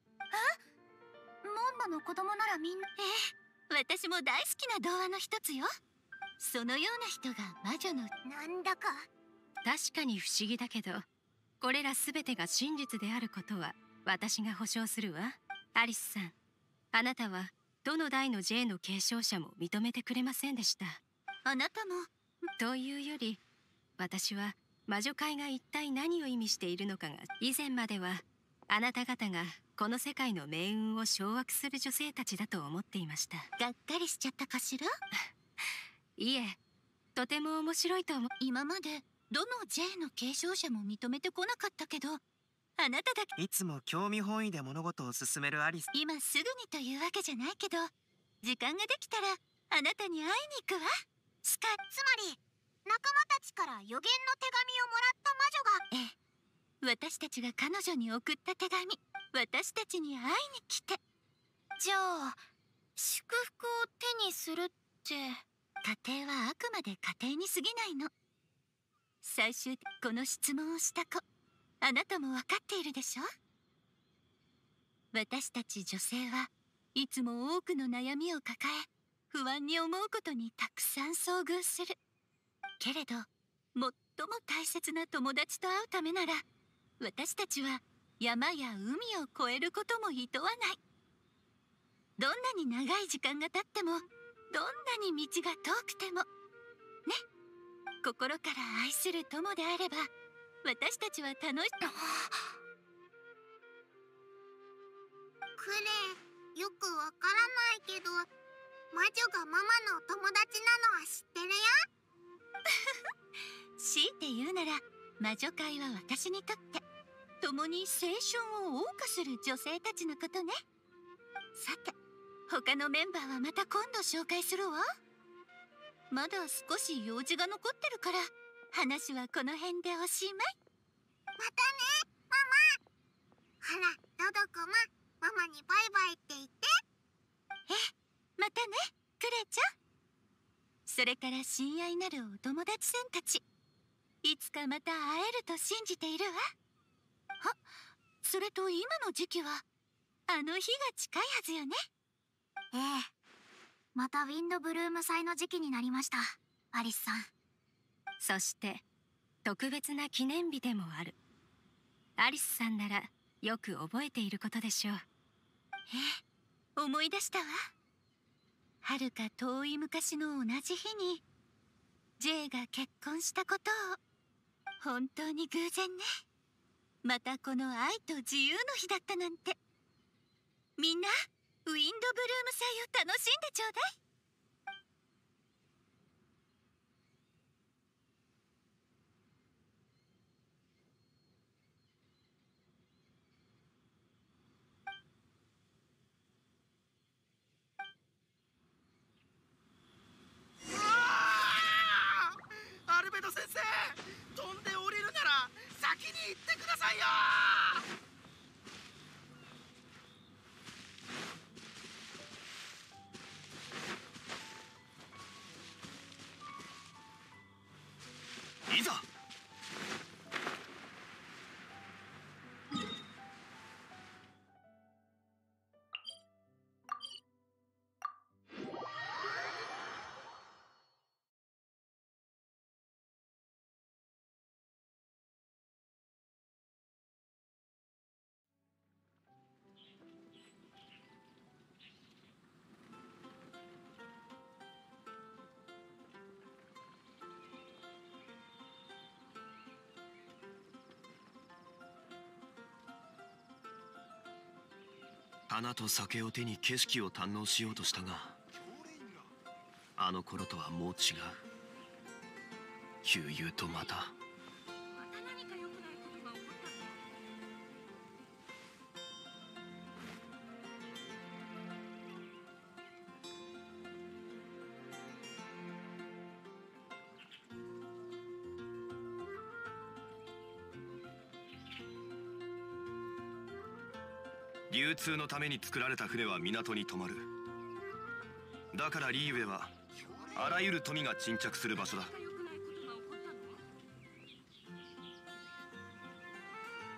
バの子供ならみんな。 ええ、私も大好きな童話の一つよ。そのような人が魔女の。 なんだか確かに不思議だけど、これら全てが真実であることは私が保証するわ。アリスさん、あなたはどの代の ジェイ の継承者も認めてくれませんでした。 あなたも。 というより、私は魔女界が一体何を意味しているのかが、以前まではあなた方がこの世界の命運を掌握する女性たちだと思っていました。 がっかりしちゃったかしら。 いえ、とても面白いと思う。 今までどの ジェイ の継承者も認めてこなかったけど、あなただけ。 いつも興味本位で物事を進めるアリス。 今すぐにというわけじゃないけど、時間ができたらあなたに会いに行くわ。 スカつまり仲間たちから予言の手紙をもらった魔女が。 ええ、私たちが彼女に送った手紙、私たちに会いに来て。 じゃあ祝福を手にするって。 家庭はあくまで家庭に過ぎないの。最終的にこの質問をした子、あなたも分かっているでしょ。私たち女性はいつも多くの悩みを抱え、不安に思うことにたくさん遭遇する。けれど最も大切な友達と会うためなら、私たちは山や海を越えることも厭わない。どんなに長い時間が経っても、どんなに道が遠くてもね。心から愛する友であれば、私たちは楽しクレイ、よくわからないけど、魔女がママのお友達なのは知ってるよ。 強いて言うなら、魔女界は私にとって共に青春を謳歌する女性たちのことね。さて、他のメンバーはまた今度紹介するわ。まだ少し用事が残ってるから、話はこの辺でおしまい。 またね、ママ。ほら、ドドコマ、ママにバイバイって言って。 え、またね、クレちゃん。それから親愛なるお友達さんたち、いつかまた会えると信じているわ。あ、それと今の時期はあの日が近いはずよね。 ええ、またウィンドブルーム祭の時期になりました、アリスさん。 そして特別な記念日でもある。アリスさんならよく覚えていることでしょう。 ええ、思い出したわ。はるか遠い昔の同じ日に ジェイ が結婚したことを。本当に偶然ね。またこの愛と自由の日だったなんて。みんなウィンドブルーム祭を楽しんでちょうだい。 アルベド先生、飛んで降りるなら先に行ってくださいよ。いざ。 花と酒を手に景色を堪能しようとしたが、あの頃とはもう違う。悠々とまた流通のために作られた船は港に止まる。だからリーウェはあらゆる富が沈着する場所だ。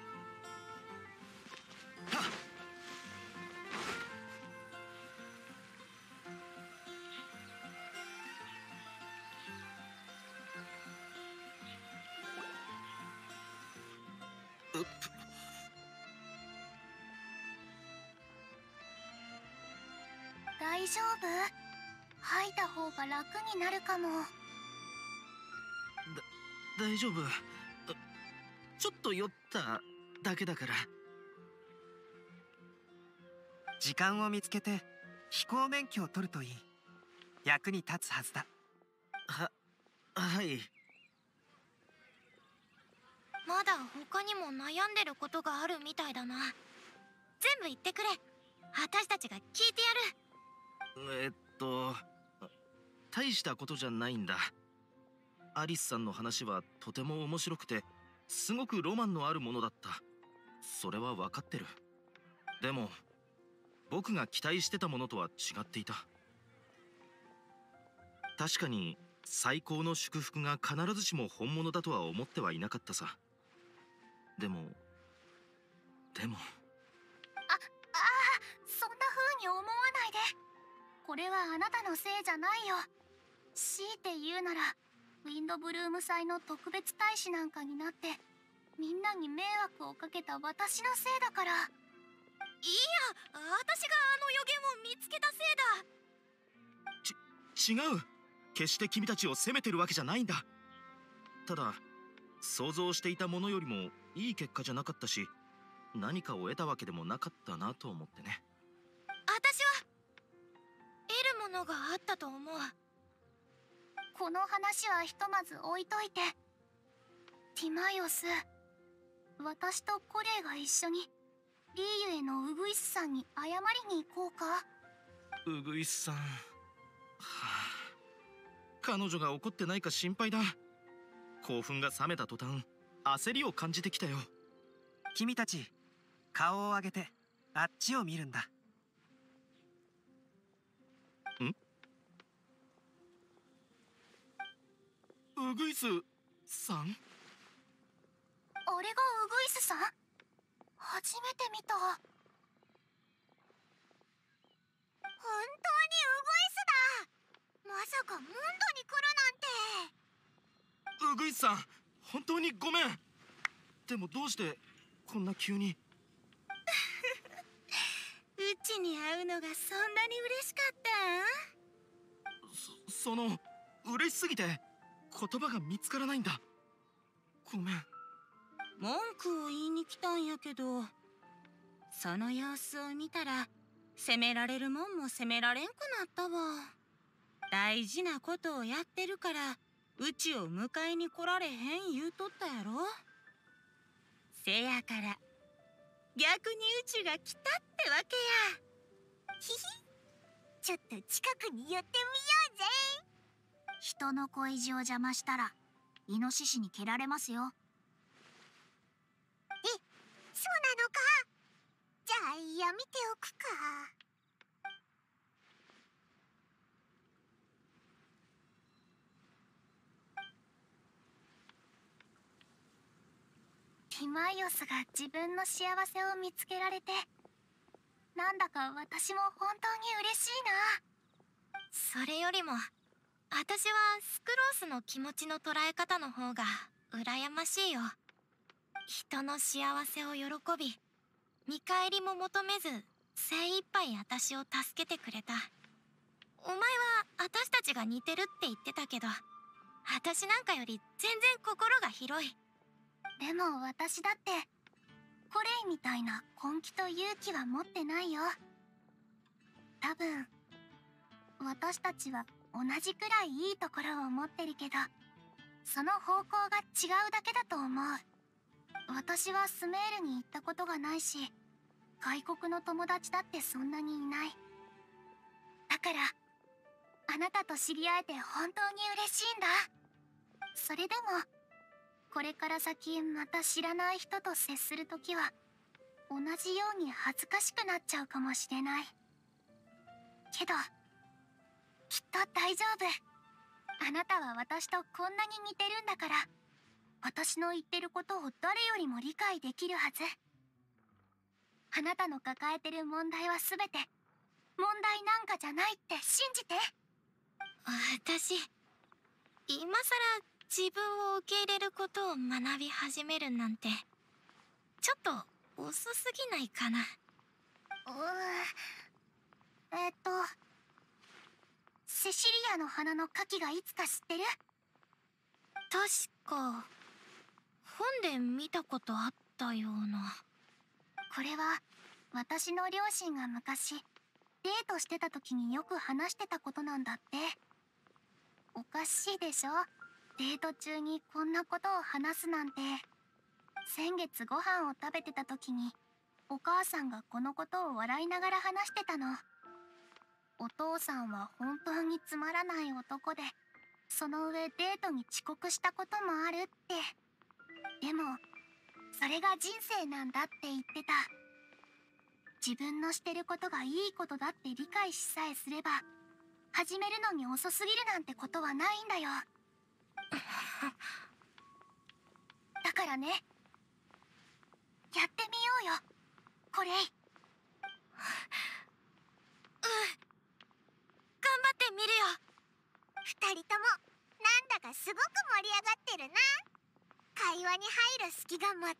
大丈夫？吐いた方が楽になるかも。 だ大丈夫。ちょっと酔っただけだから。 時間を見つけて飛行免許を取るといい。役に立つはずだ。 は、はい。 まだ他にも悩んでることがあるみたいだな。全部言ってくれ。私たちが聞いてやる。 えっと大したことじゃないんだ。アリスさんの話はとても面白くてすごくロマンのあるものだった。それは分かってる。でも僕が期待してたものとは違っていた。確かに最高の祝福が必ずしも本物だとは思ってはいなかったさ。でもでもあ、ああ、そんな風に思わないで。これはあなたのせいじゃないよ。強いて言うならウィンドブルーム祭の特別大使なんかになってみんなに迷惑をかけた私のせいだから。いや、 私があの予言を見つけたせいだ。 ち違う。決して君たちを責めてるわけじゃないんだ。ただ想像していたものよりもいい結果じゃなかったし、何かを得たわけでもなかったなと思ってね。 私は得るものがあったと思う。 この話はひとまず置いといて、ティマイオス、私とコレイが一緒にリーユへのウグイスさんに謝りに行こうか。 ウグイスさん、はあ、彼女が怒ってないか心配だ。興奮が冷めた途端焦りを感じてきたよ。 君たち顔を上げてあっちを見るんだ。 ん？ウグイスさん？ あれがウグイスさん？初めて見た。本当にウグイスだ。まさかモンドに来るなんて。 ウグイスさん、本当にごめん。でもどうしてこんな急に。 うちに会うのがそんなに嬉しかったん？ そ、その嬉しすぎて言葉が見つからないんだ。ごめん。 文句を言いに来たんやけど、その様子を見たら責められるもんも責められんくなったわ。大事なことをやってるからうちを迎えに来られへん言うとったやろ。せやから逆にうちが来たってわけや。 ひひ、ちょっと近くに寄ってみようぜ。人の恋路を邪魔したらイノシシに蹴られますよ。え、そうなのか。じゃあやめておくか。ティマイオスが自分の幸せを見つけられて、なんだか私も本当に嬉しいな。 それよりも私はスクロースの気持ちの捉え方の方が羨ましいよ。人の幸せを喜び見返りも求めず精一杯私を助けてくれた。お前は私たちが似てるって言ってたけど、私なんかより全然心が広い。 でも私だってコレイみたいな根気と勇気は持ってないよ。多分私たちは同じくらいいいところを持ってるけど、その方向が違うだけだと思う。私はスメールに行ったことがないし、外国の友達だってそんなにいない。だからあなたと知り合えて本当に嬉しいんだ。それでもこれから先また知らない人と接するときは同じように恥ずかしくなっちゃうかもしれないけど、きっと大丈夫。あなたは私とこんなに似てるんだから、私の言ってることを誰よりも理解できるはず。あなたの抱えてる問題は全て問題なんかじゃないって信じて。 私今さら自分を受け入れることを学び始めるなんてちょっと遅すぎないかな。 うーえっとセシリアの花の花期がいつか知ってる？ 確か本で見たことあったような。 これは私の両親が昔デートしてた時によく話してたことなんだって。おかしいでしょ、デート中にこんなことを話すなんて。先月ご飯を食べてた時にお母さんがこのことを笑いながら話してたの。お父さんは本当につまらない男で、その上デートに遅刻したこともあるって。でもそれが人生なんだって言ってた。自分のしてることがいいことだって理解しさえすれば、始めるのに遅すぎるなんてことはないんだよ。だからね、やってみようよ、これ。うん、 頑張ってみるよ。 二人ともなんだかすごく盛り上がってるな。会話に入る隙が全くないぜ。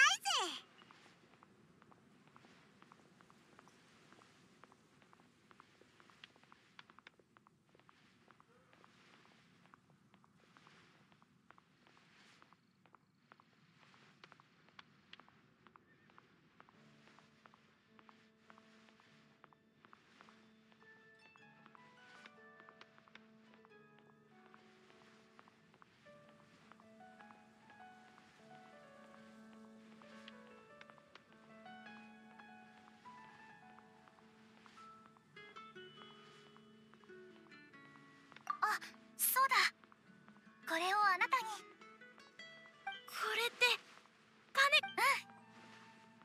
あ、そうだ。これをあなたに。 これって種。 うん。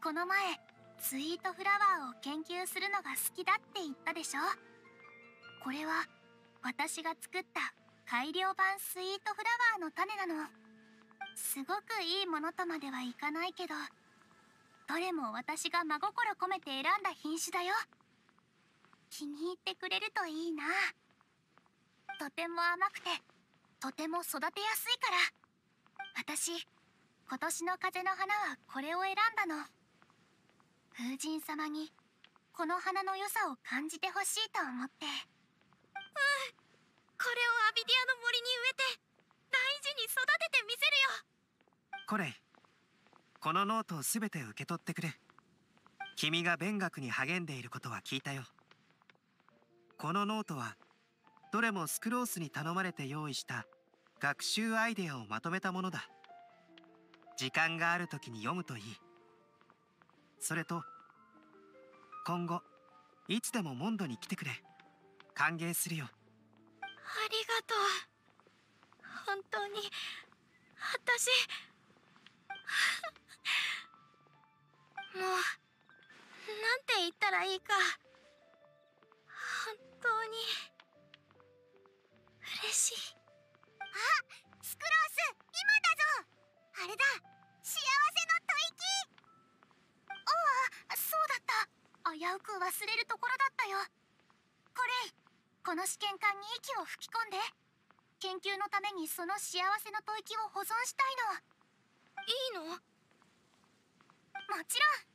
この前スイートフラワーを研究するのが好きだって言ったでしょ。これは私が作った改良版スイートフラワーの種なの。すごくいいものとまではいかないけど、どれも私が真心込めて選んだ品種だよ。気に入ってくれるといいな。とても甘くてとても育てやすいから。私今年の風の花はこれを選んだの。風神様にこの花の良さを感じてほしいと思って。うん、 これをアビディアの森に植えて大事に育ててみせるよ。 コレイ、このノートをすべて受け取ってくれ。君が勉学に励んでいることは聞いたよ。このノートはどれもスクロースに頼まれて用意した学習アイデアをまとめたものだ。時間がある時に読むといい。それと今後いつでもモンドに来てくれ。歓迎するよ。 ありがとう。本当に私もうなんて言ったらいいか。本当に嬉しい。 あ、スクロース、今だぞ。あれだ、幸せの吐息。ああ、そうだった。危うく忘れるところだったよ。これ、この試験管に息を吹き込んで。研究のためにその幸せの吐息を保存したいの。 いいの？ もちろん。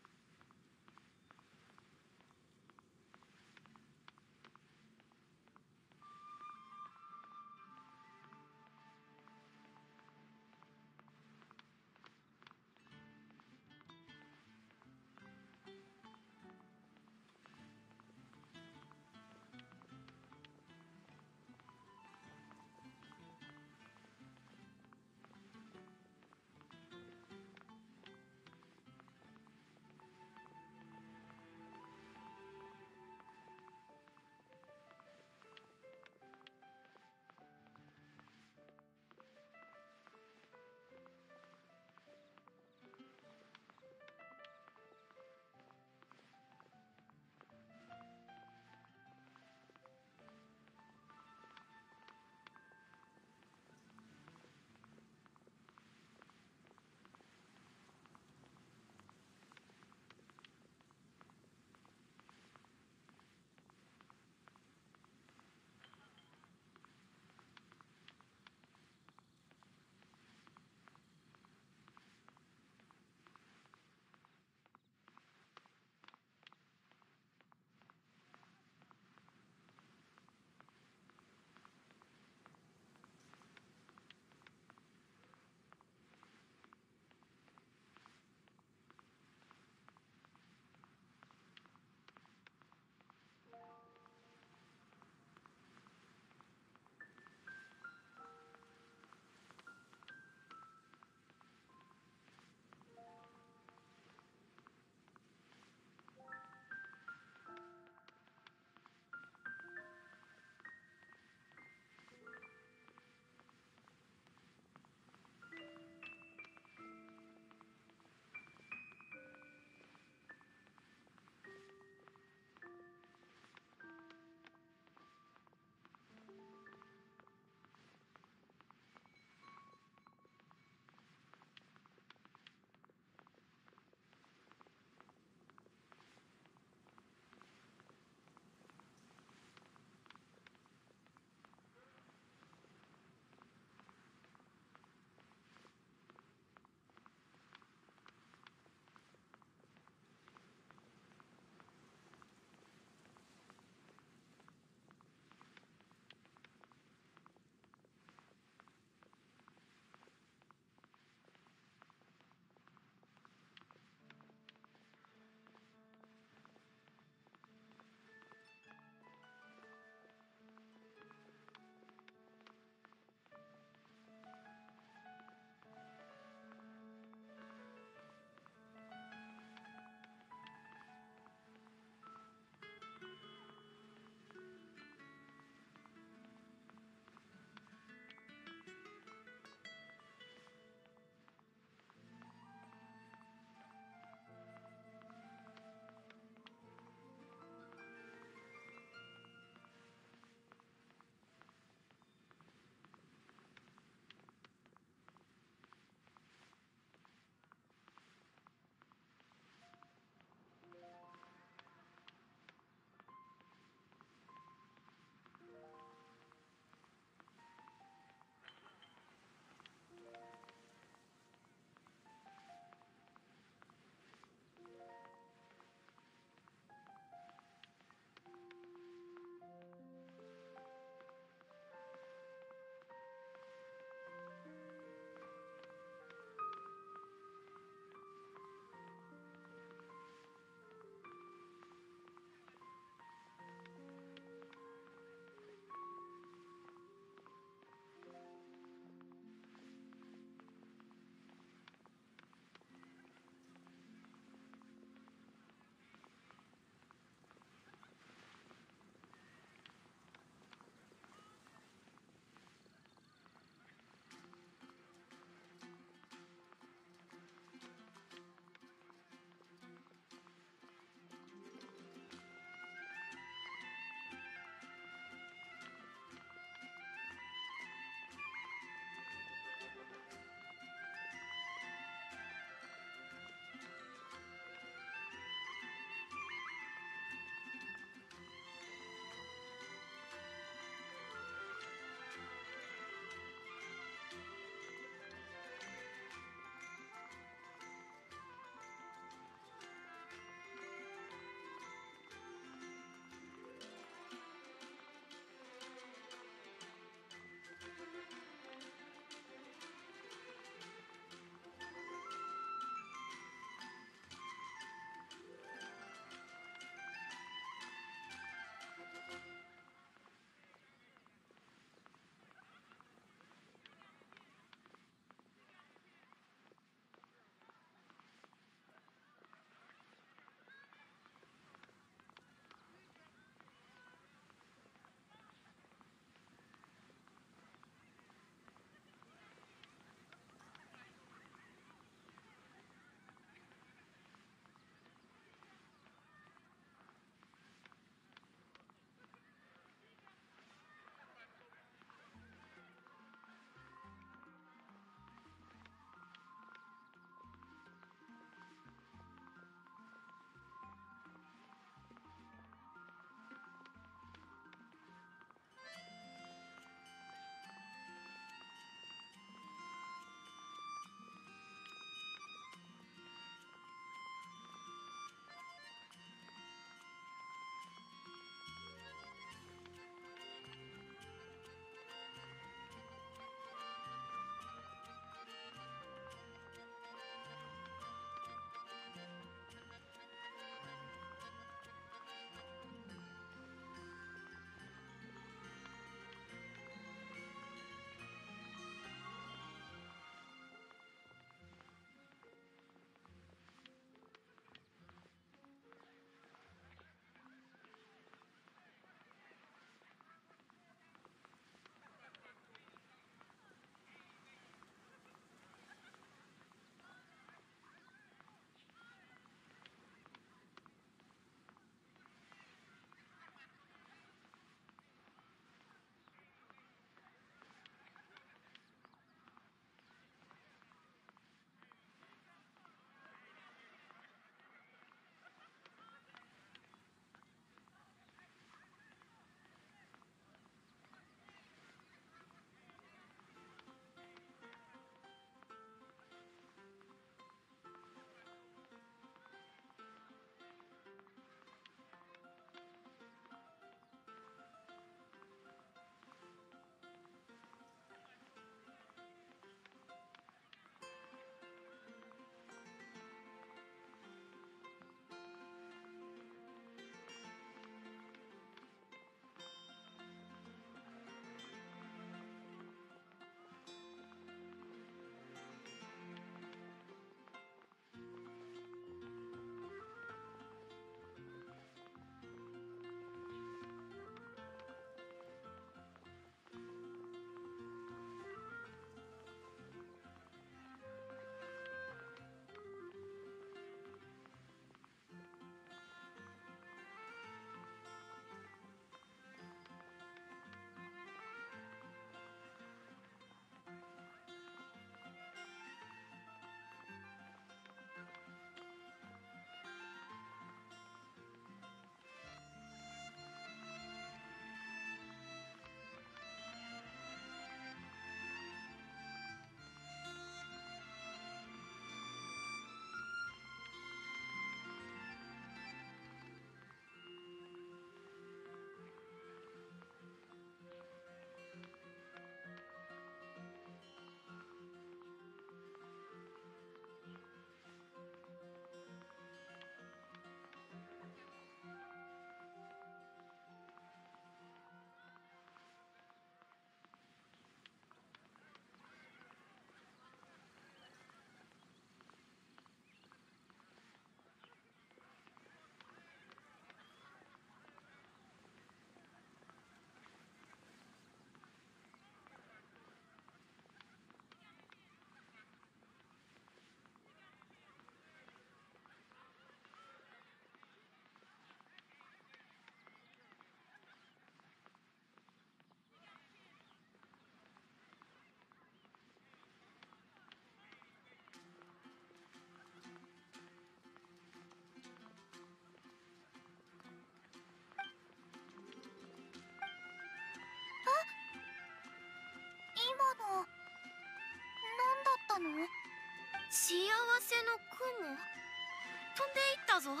幸せの雲飛んでいったぞ。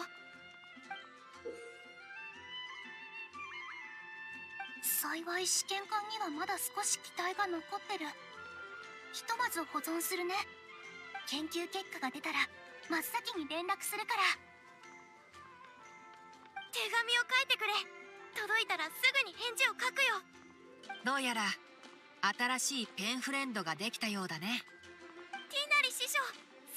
幸い試験管にはまだ少し機体が残ってる。ひとまず保存するね。研究結果が出たら真っ先に連絡するから。 手紙を書いてくれ。届いたらすぐに返事を書くよ。 どうやら新しいペンフレンドができたようだね。 ティナリ師匠、セ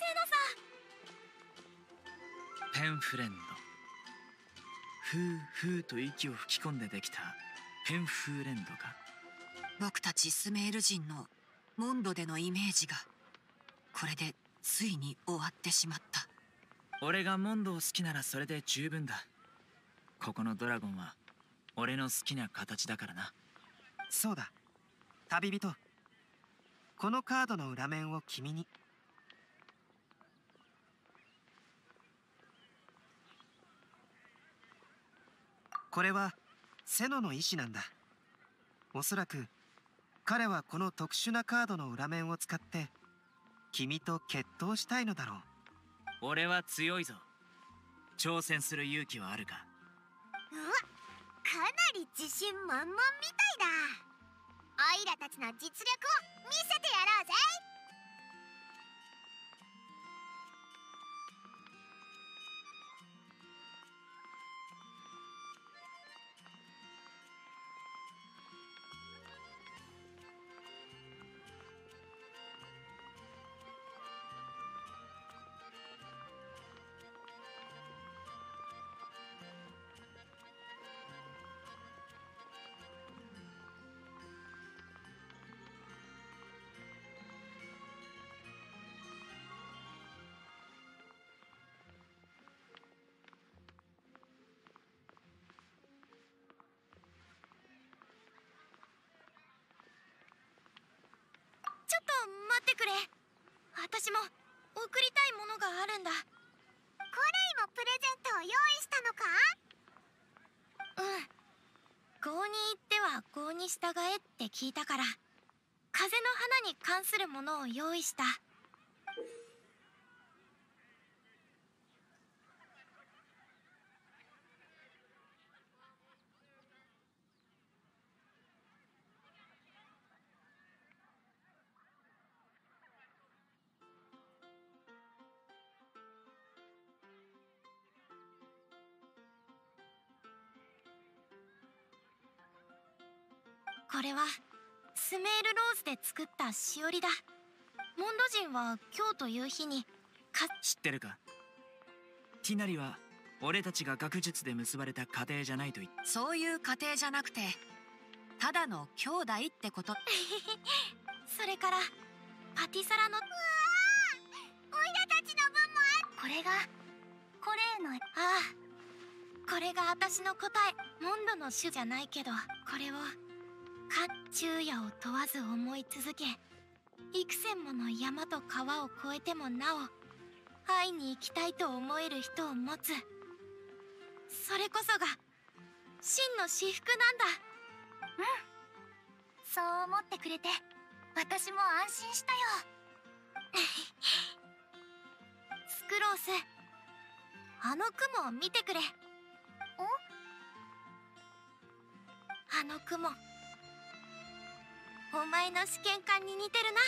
ノさん。 ペンフレンド。ふうふうと息を吹き込んでできたペンフレンドか。 僕たちスメール人のモンドでのイメージがこれでついに終わってしまった。 俺がモンドを好きならそれで十分だ。ここのドラゴンは俺の好きな形だからな。 そうだ、旅人。このカードの裏面を君に。これはセノの意志なんだ。おそらく彼はこの特殊なカードの裏面を使って君と決闘したいのだろう。 俺は強いぞ。挑戦する勇気はあるか。 うわ、かなり自信満々みたいだ。オイラたちの実力を見せてやろうぜ。 ちょっと待ってくれ。私も送りたいものがあるんだ。 コレイもプレゼントを用意したのか？ うん。郷に行っては郷に従えって聞いたから、風の花に関するものを用意した。これはスメールローズで作ったしおりだ。モンド人は今日という日にか知ってるか。ティナリは俺たちが学術で結ばれた家庭じゃないと言って。 そういう家庭じゃなくてただの兄弟ってこと。 それからパティサラの。うわー、オイラたちの分もある。これがコレイの。 ああ、これが私の答え。モンドの種じゃないけど、これをか昼夜を問わず思い続け、幾千もの山と川を越えてもなお会いに行きたいと思える人を持つ。それこそが真の至福なんだ。 うん、そう思ってくれて私も安心したよ。 スクロース、あの雲を見てくれ。あの雲、お前の試験管に似てるな。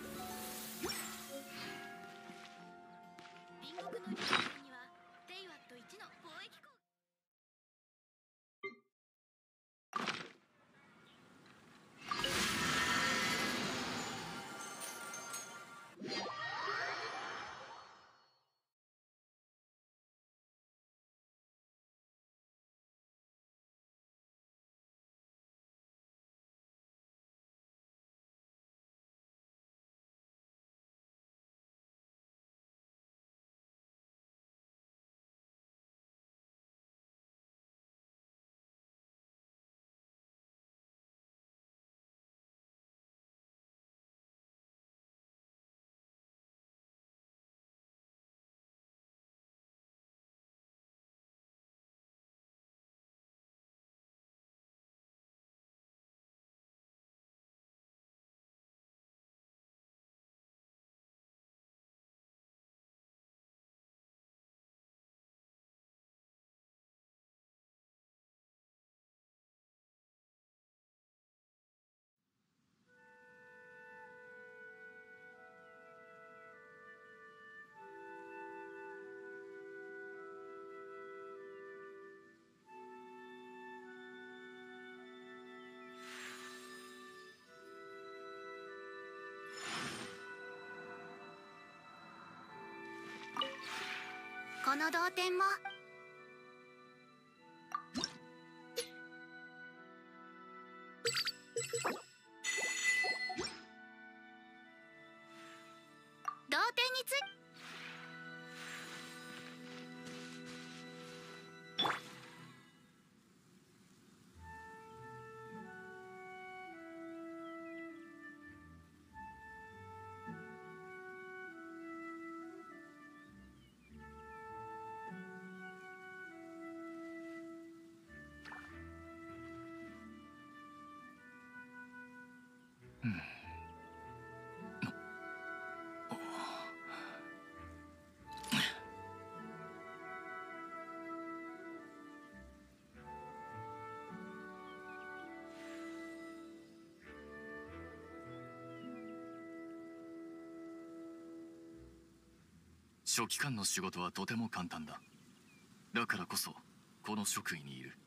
隣国のリーグにはテイワットこの同点も同点につい書記官の仕事はとても簡単だ。だからこそこの職位にいる。